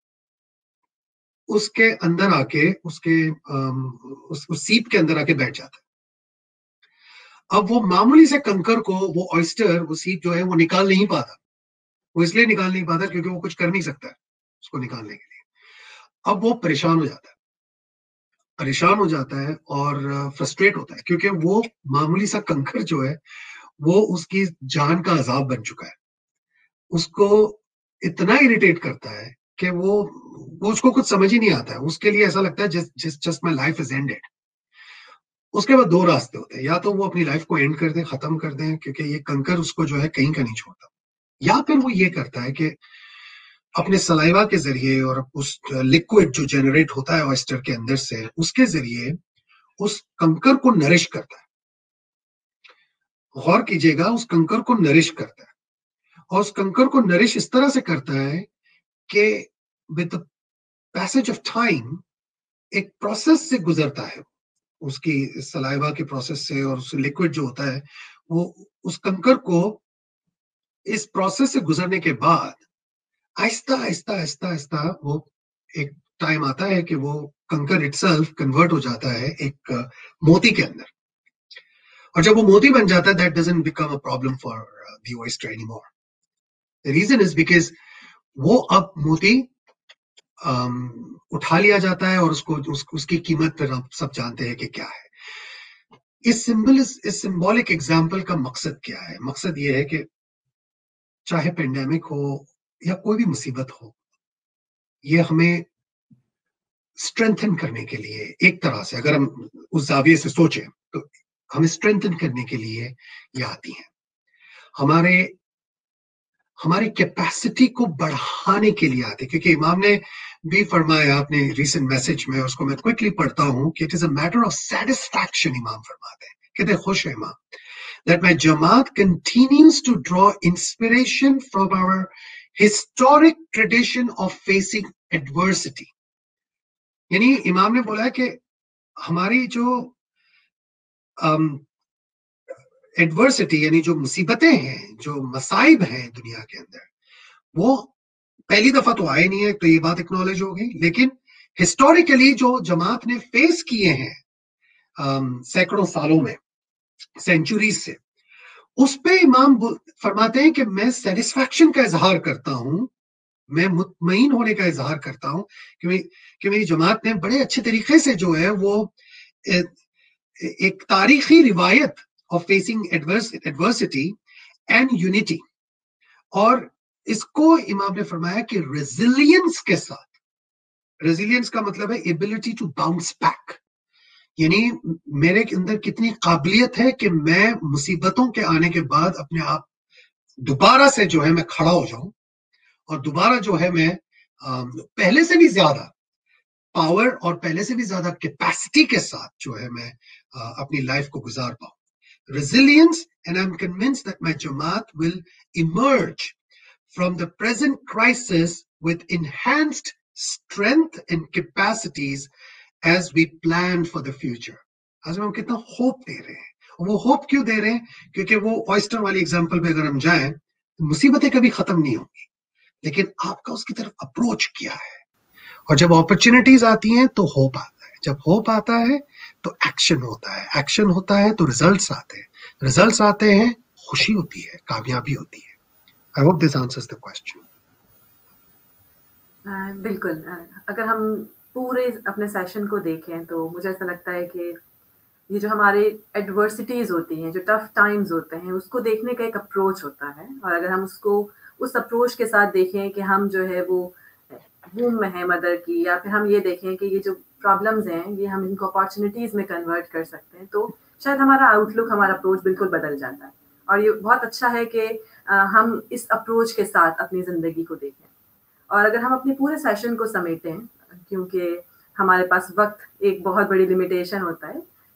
उसके अंदर आके उसके उस, उस सीप के अंदर आके बैठ जाता है। अब वो मामूली से कंकर को वो ऑयस्टर, वो सीप जो है वो निकाल नहीं पाता। वो इसलिए निकाल नहीं पाता क्योंकि वो कुछ कर नहीं सकता है उसको निकालने के लिए। अब वो परेशान हो जाता है, परेशान हो जाता है और फ्रस्ट्रेट होता है क्योंकि वो मामूली सा कंकर जो है वो उसकी जान का अजाब बन चुका है। उसको इतना इरिटेट करता है कि वो वो उसको कुछ समझ ही नहीं आता है। उसके लिए ऐसा लगता है just just my life is ended. उसके बाद दो रास्ते होते हैं, या तो वो अपनी लाइफ को एंड कर दे, खत्म कर दें क्योंकि ये कंकर उसको जो है कहीं का नहीं छोड़ता, या फिर वो ये करता है कि अपने सलाइवा के जरिए और उस लिक्विड जो जनरेट होता है ऑयस्टर के अंदर से, उसके जरिए उस कंकर को नरिश करता है। गौर कीजिएगा, उस कंकर को नरिश करता है और उस कंकर को नरिश इस तरह से करता है कि with the passage of time एक प्रोसेस से गुजरता है, उसकी सलाइवा के प्रोसेस से, और उस लिक्विड जो होता है वो उस कंकर को इस प्रोसेस से गुजरने के बाद आहिस्ता आहिस्ता आहिस्ता आहिस्ता वो एक टाइम आता है कि वो कंकर इटसेल्फ कन्वर्ट हो जाता है एक मोती के अंदर। और जब वो मोती बन जाता है, that doesn't become a problem for the oyster anymore. The reason is because वो अब मोती um, उठा लिया जाता है और उसको उस, उसकी कीमत पर आप सब जानते हैं कि क्या है। इस सिंबल इस सिंबॉलिक एग्जाम्पल का मकसद क्या है? मकसद ये है कि चाहे पेंडेमिक हो या कोई भी मुसीबत हो, ये हमें स्ट्रेंथन करने के लिए, एक तरह से अगर हम उस जाविये से सोचें तो हमें स्ट्रेंथन करने के लिए ये आती हैं, हमारे हमारी कैपेसिटी को बढ़ाने के लिए आती है। क्योंकि इमाम ने भी फरमाया अपने रीसेंट मैसेज में, उसको मैं क्विकली पढ़ता हूं कि it is a matter of satisfaction. इमाम फरमाते हैं, कितने खुश है इमाम, that my Jamaat continues to draw inspiration from our historic tradition of facing adversity. यानी इमाम ने बोला है कि हमारी जो एडवर्सिटी यानी जो मुसीबतें हैं, जो मसाइब हैं दुनिया के अंदर, वो पहली दफा तो आए नहीं है, तो ये बात एक्नॉलेज होगी, लेकिन हिस्टोरिकली जो जमात ने फेस किए हैं सैकड़ों सालों में, सेंचुरीज से, उस पे इमाम फरमाते हैं कि मैं सेटिस्फैक्शन का इजहार करता हूं, मैं मुतमईन होने का इजहार करता हूं कि, कि मेरी जमात ने बड़े अच्छे तरीके से जो है वो एक तारीखी रिवायत of facing adversity and unity, और इसको इमाम ने फरमाया कि रेजिलियंस के साथ, रेजिलियंस का मतलब है एबिलिटी टू बाउंस बैक, यानी मेरे अंदर कितनी काबिलियत है कि मैं मुसीबतों के आने के बाद अपने आप दोबारा से जो है मैं खड़ा हो जाऊं और दोबारा जो है मैं पहले से भी ज्यादा पावर और पहले से भी ज्यादा कैपेसिटी के साथ जो है मैं अपनी लाइफ को गुजार पाऊं। Resilience, and I am convinced that my Jamat will emerge from the present crisis with enhanced strength and capacities as we plan for the future. आज हम कितना होप दे रहे हैं, वो होप क्यों दे रहे हैं? क्योंकि वो ऑयस्टर वाली एग्जांपल पे अगर हम जाएं, मुसीबतें कभी खत्म नहीं होंगी, लेकिन आपका उसकी तरफ अप्रोच क्या है। और जब अपॉर्चुनिटीज आती हैं तो होप आता है, जब होप आता है तो एक्शन होता है, एक्शन होता है तो रिजल्ट्स आते हैं, रिजल्ट्स आते हैं खुशी होती है, कामयाबी होती है। I hope this answers the question. uh, बिल्कुल। uh, अगर हम पूरे अपने सेशन को देखें तो मुझे ऐसा लगता है कि ये जो हमारे एडवर्सिटीज होती हैं, जो टफ टाइम्स होते हैं, उसको देखने का एक अप्रोच होता है, और अगर हम उसको उस अप्रोच के साथ देखें कि हम जो है वो वूम में है मदर की, या फिर हम ये देखें कि ये जो प्रॉब्लम्स हैं ये हम इनको अपॉर्चुनिटीज में कन्वर्ट कर सकते हैं, तो शायद हमारा आउटलुक, हमारा अप्रोच बिल्कुल बदल जाता है। और ये बहुत अच्छा है कि हम इस अप्रोच के साथ अपनी ज़िंदगी को देखें। और अगर हम अपने पूरे सेशन को समेटें, क्योंकि हमारे पास वक्त एक बहुत बड़ी लिमिटेशन होता है,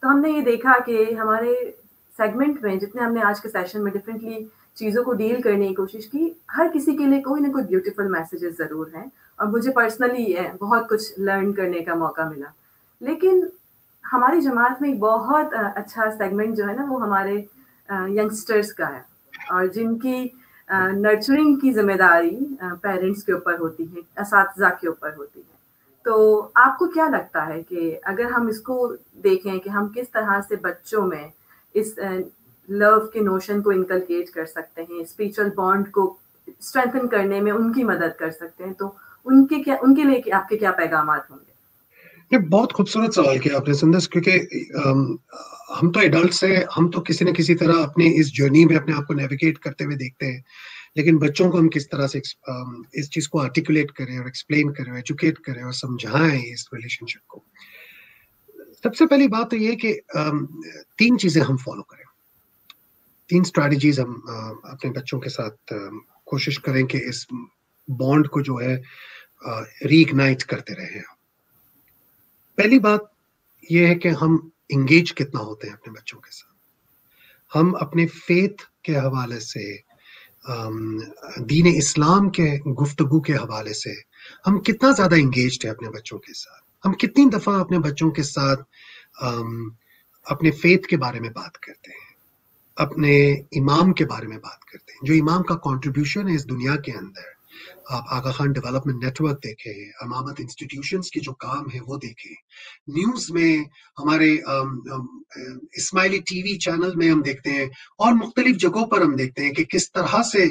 تو ہم نے یہ دیکھا کہ ہمارے سیگمنٹ میں جتنے ہم نے آج کے سیشن میں ڈفرینٹلی چیزوں کو ڈیل کرنے کی کوشش کی, ہر کسی کے لیے کوئی نہ کوئی بیوٹیفل میسیجز ضرور ہیں, اور مجھے پرسنلی بہت کچھ لرن کرنے کا موقع ملا. لیکن ہماری جماعت میں ایک بہت اچھا سیگمنٹ جو ہے نا وہ ہمارے ینگسٹرز کا ہے, اور جن کی نرچرنگ کی ذمہ داری پیرنٹس کے اوپر ہوتی ہے, اساتذہ کے اوپر ہوتی ہے. تو آپ کو کیا لگتا ہے کہ اگر ہم اس کو دیکھیں کہ ہم کس طرح سے بچوں میں اس لو کے نوشن کو انکلکیٹ کر سکتے ہیں, اسپریچول بانڈ کو اسٹرینتھن کرنے میں ان کی مدد کر سکتے ہیں, تو ان کے کیا ان کے لیے آپ کے کیا پیغامات ہوں گے؟ یہ بہت خوبصورت سوال کیا آپ نے سندس, کیونکہ ہم تو ایڈلٹس ہیں, ہم تو کسی نہ کسی طرح اپنے اس جرنی میں اپنے آپ کو نیویگیٹ کرتے ہوئے دیکھتے ہیں, لیکن بچوں کو ہم کس طرح سے اس چیز کو آرٹیکولیٹ کریں اور ایکسپلین کریں, ایجوکیٹ کریں اور سمجھائیں اس ریلیشن شپ کو. سب سے پہلی بات تو یہ کہ تین چیزیں ہم فالو کریں, تین اسٹریٹجیز ہم اپنے بچوں کے ساتھ کوشش کریں کہ اس بانڈ کو جو ہے ری اگنائٹ کرتے رہیں. پہلی بات یہ ہے کہ ہم انگیج کتنا ہوتے ہیں اپنے بچوں کے ساتھ. ہم اپنے فیتھ کے حوالے سے, دین اسلام کے گفتگو کے حوالے سے ہم کتنا زیادہ انگیجڈ ہیں اپنے بچوں کے ساتھ. ہم کتنی دفعہ اپنے بچوں کے ساتھ اپنے فیتھ کے بارے میں بات کرتے ہیں, اپنے امام کے بارے میں بات کرتے ہیں, جو امام کا کنٹریبیوشن ہے اس دنیا کے اندر. آپ Aga Khan development network دیکھیں, امامت انسٹیٹیوشنز کی جو کام ہے وہ دیکھیں, نیوز میں ہمارے اسماعیلی ٹی وی چینل میں ہم دیکھتے ہیں, اور مختلف جگہوں پر ہم دیکھتے ہیں کہ کس طرح سے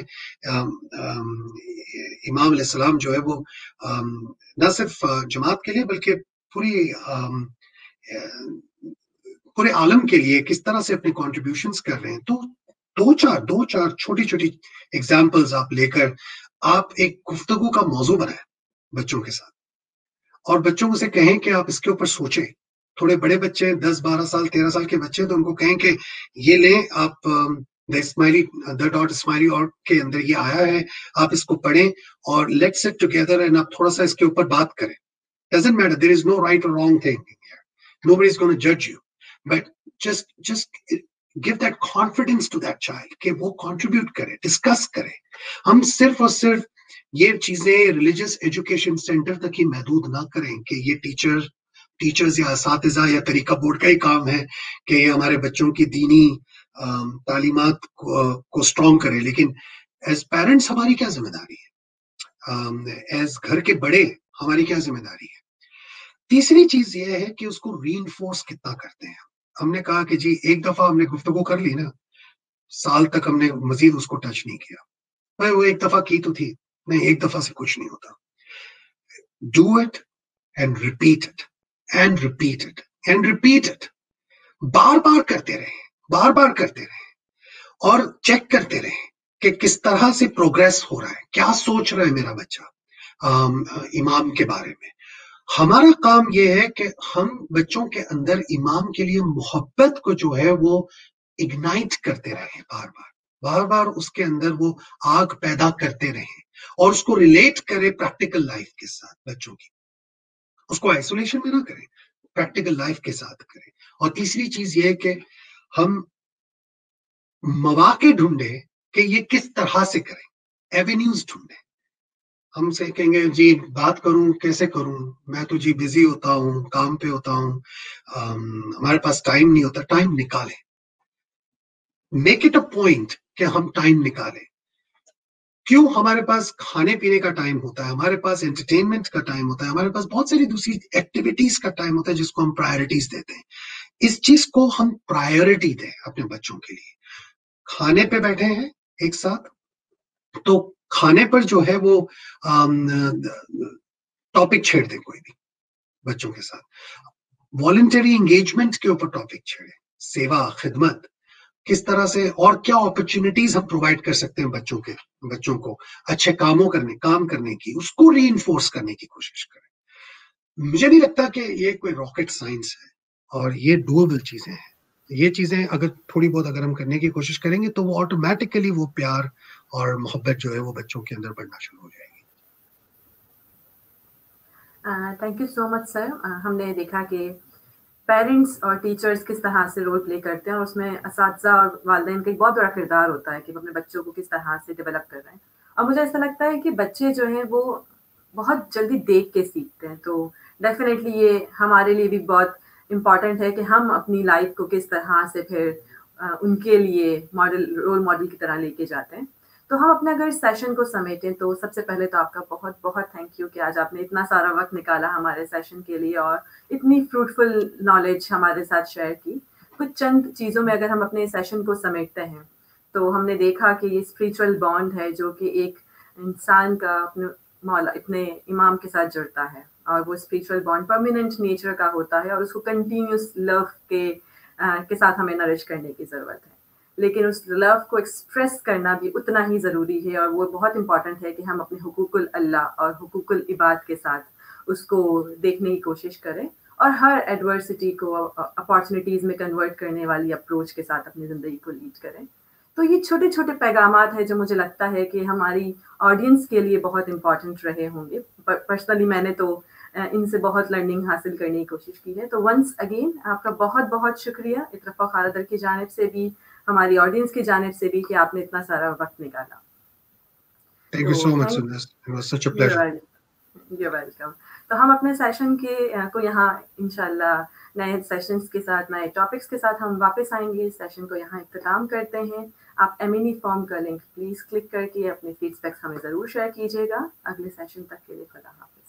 امام علیہ السلام جو ہے وہ نہ صرف جماعت کے لیے بلکہ پوری پورے عالم کے لیے کس طرح سے اپنے کنٹریبیوشنز کر رہے ہیں. تو دو چار دو چار چھوٹی چھوٹی ایگزامپلز آپ لے کر آپ ایک گفتگو کا موضوع بنائیں بچوں کے ساتھ, اور بچوں سے کہیں کہ آپ اس کے اوپر سوچیں. تھوڑے بڑے بچے, دس بارہ سال تیرہ سال کے بچے, تو ان کو کہیں کہ یہ لیں آپ, دا اسماعیلی دا ڈاٹ اسماعیلی اور کے اندر یہ آیا ہے, آپ اس کو پڑھیں اور لیٹ سٹ ٹوگیدر اینڈ آپ تھوڑا سا اس کے اوپر بات کریں. Doesn't matter, there is no right اور wrong thing, nobody is gonna جج you, but just just give that confidence to that child کہ وہ contribute کرے, ڈسکس کرے. ہم صرف اور صرف یہ چیزیں ریلیجس ایجوکیشن سینٹر تک ہی محدود نہ کریں کہ یہ ٹیچر ٹیچرز یا اساتذہ یا طریقہ بورڈ کا ہی کام ہے کہ یہ ہمارے بچوں کی دینی تعلیمات کو اسٹرانگ کرے, لیکن ایز پیرنٹس ہماری کیا ذمہ داری ہے, ایز گھر کے بڑے ہماری کیا ذمہ داری ہے. تیسری چیز یہ ہے کہ اس کو ری انفورس کتنا کرتے ہیں. ہم نے کہا کہ جی ایک دفعہ ہم نے گفتگو کر لی نا, سال تک ہم نے مزید اس کو ٹچ نہیں کیا. بھائی وہ ایک دفعہ کی تو تھی, نہیں ایک دفعہ سے کچھ نہیں ہوتا. Do it and repeat it and repeat it and repeat it. بار بار کرتے رہیں, بار بار کرتے رہیں, اور چیک کرتے رہیں کہ کس طرح سے پروگریس ہو رہا ہے, کیا سوچ رہا ہے میرا بچہ امام کے بارے میں. ہمارا کام یہ ہے کہ ہم بچوں کے اندر امام کے لیے محبت کو جو ہے وہ اگنائٹ کرتے رہیں, بار بار بار بار اس کے اندر وہ آگ پیدا کرتے رہیں, اور اس کو ریلیٹ کرے پریکٹیکل لائف کے ساتھ بچوں کی. اس کو آئسولیشن میں نہ کریں, پریکٹیکل لائف کے ساتھ کریں. اور تیسری چیز یہ کہ ہم مواقع ڈھونڈیں کہ یہ کس طرح سے کریں, ایونیوز ڈھونڈیں. ہم سے کہیں گے جی بات کروں کیسے کروں, میں تو جی بزی ہوتا ہوں, کام پہ ہوتا ہوں, ہمارے پاس ٹائم نہیں ہوتا. ٹائم نکالیں, میک اٹ اے پوائنٹ کہ ہم ٹائم نکالیں. کیوں ہمارے پاس کھانے پینے کا ٹائم ہوتا ہے, ہمارے پاس انٹرٹینمنٹ کا ٹائم ہوتا ہے, ہمارے پاس بہت ساری دوسری ایکٹیویٹیز کا ٹائم ہوتا ہے جس کو ہم پرائیورٹیز دیتے ہیں. اس چیز کو ہم پرائیورٹی دیں اپنے بچوں کے لیے. کھانے پہ بیٹھے ہیں ایک ساتھ, تو کھانے پر جو ہے وہ ٹاپک چھیڑ دیں کوئی بھی بچوں کے ساتھ. والنٹری انگیجمنٹ کے اوپر ٹاپک چھیڑیں, سیوا خدمت, کس طرح سے اور کیا اپرچونٹیز ہم پرووائڈ کر سکتے ہیں بچوں کے بچوں کو اچھے کاموں کرنے کام کرنے کی, اس کو ری انفورس کرنے کی کوشش کریں. مجھے نہیں لگتا کہ یہ کوئی راکٹ سائنس ہے, اور یہ ڈویبل چیزیں ہیں. یہ چیزیں اگر تھوڑی بہت اگر ہم کرنے کی کوشش کریں گے تو وہ آٹومیٹیکلی وہ پیار اور محبت جو ہے وہ بچوں کے اندر بڑھنا شروع ہو جائے گی. Thank you so much sir. ہم نے دیکھا کہ پیرنٹس اور ٹیچرس کس طرح سے رول پلے کرتے ہیں، اور اس میں اساتذہ اور والدین کا ایک بہت بڑا کردار ہوتا ہے کہ وہ اپنے بچوں کو کس طرح سے ڈیولپ کر رہے ہیں. اور مجھے ایسا لگتا ہے کہ بچے جو ہیں وہ بہت جلدی دیکھ کے سیکھتے ہیں، تو ڈیفینیٹلی یہ ہمارے لیے بھی بہت امپورٹنٹ ہے کہ ہم اپنی لائف کو کس طرح سے پھر ان کے لیے ماڈل رول ماڈل کی طرح لے کے جاتے ہیں. تو ہم اپنے اگر اس سیشن کو سمیٹیں تو سب سے پہلے تو آپ کا بہت بہت تھینک یو کہ آج آپ نے اتنا سارا وقت نکالا ہمارے سیشن کے لیے اور اتنی فروٹفل نالج ہمارے ساتھ شیئر کی. کچھ چند چیزوں میں اگر ہم اپنے سیشن کو سمیٹتے ہیں تو ہم نے دیکھا کہ یہ اسپریچول بانڈ ہے جو کہ ایک انسان کا اپنے مولا اپنے امام کے ساتھ جڑتا ہے، اور وہ اسپریچول بانڈ پرماننٹ نیچر کا ہوتا ہے اور اس کو کنٹینیوس لو کے کے ساتھ ہمیں نرش کرنے کی ضرورت ہے. لیکن اس لو کو ایکسپریس کرنا بھی اتنا ہی ضروری ہے، اور وہ بہت امپورٹنٹ ہے کہ ہم اپنے حقوق اللہ اور حقوق العباد کے ساتھ اس کو دیکھنے کی کوشش کریں، اور ہر ایڈورسٹی کو اپارچونیٹیز میں کنورٹ کرنے والی اپروچ کے ساتھ اپنی زندگی کو لیڈ کریں. تو یہ چھوٹے چھوٹے پیغامات ہیں جو مجھے لگتا ہے کہ ہماری آڈینس کے لیے بہت امپورٹنٹ رہے ہوں گے. پرسنلی میں نے تو ان سے بہت لرننگ حاصل کرنے کی کوشش کی ہے. تو ونس اگین آپ کا بہت بہت شکریہ اترفا خالدر کی جانب سے بھی، ہماری آڈینس کی جانب سے بھی، کہ آپ نے اتنا سارا وقت نکالا. Thank you so much, Sundas. It was such a pleasure. You're welcome. تو ہم اپنے سیشن کے کو یہاں انشاءاللہ نئے سیشنز کے ساتھ، نئے ٹاپکس کے ساتھ ہم واپس آئیں گے. اس سیشن کو یہاں اختتام کرتے ہیں. آپ ایمینی فارم کا لنک پلیز کلک کر کے اپنے فیڈ بیکس ہمیں ضرور شیئر کیجیے گا. اگلے سیشن تک کے لیے خدا حافظ.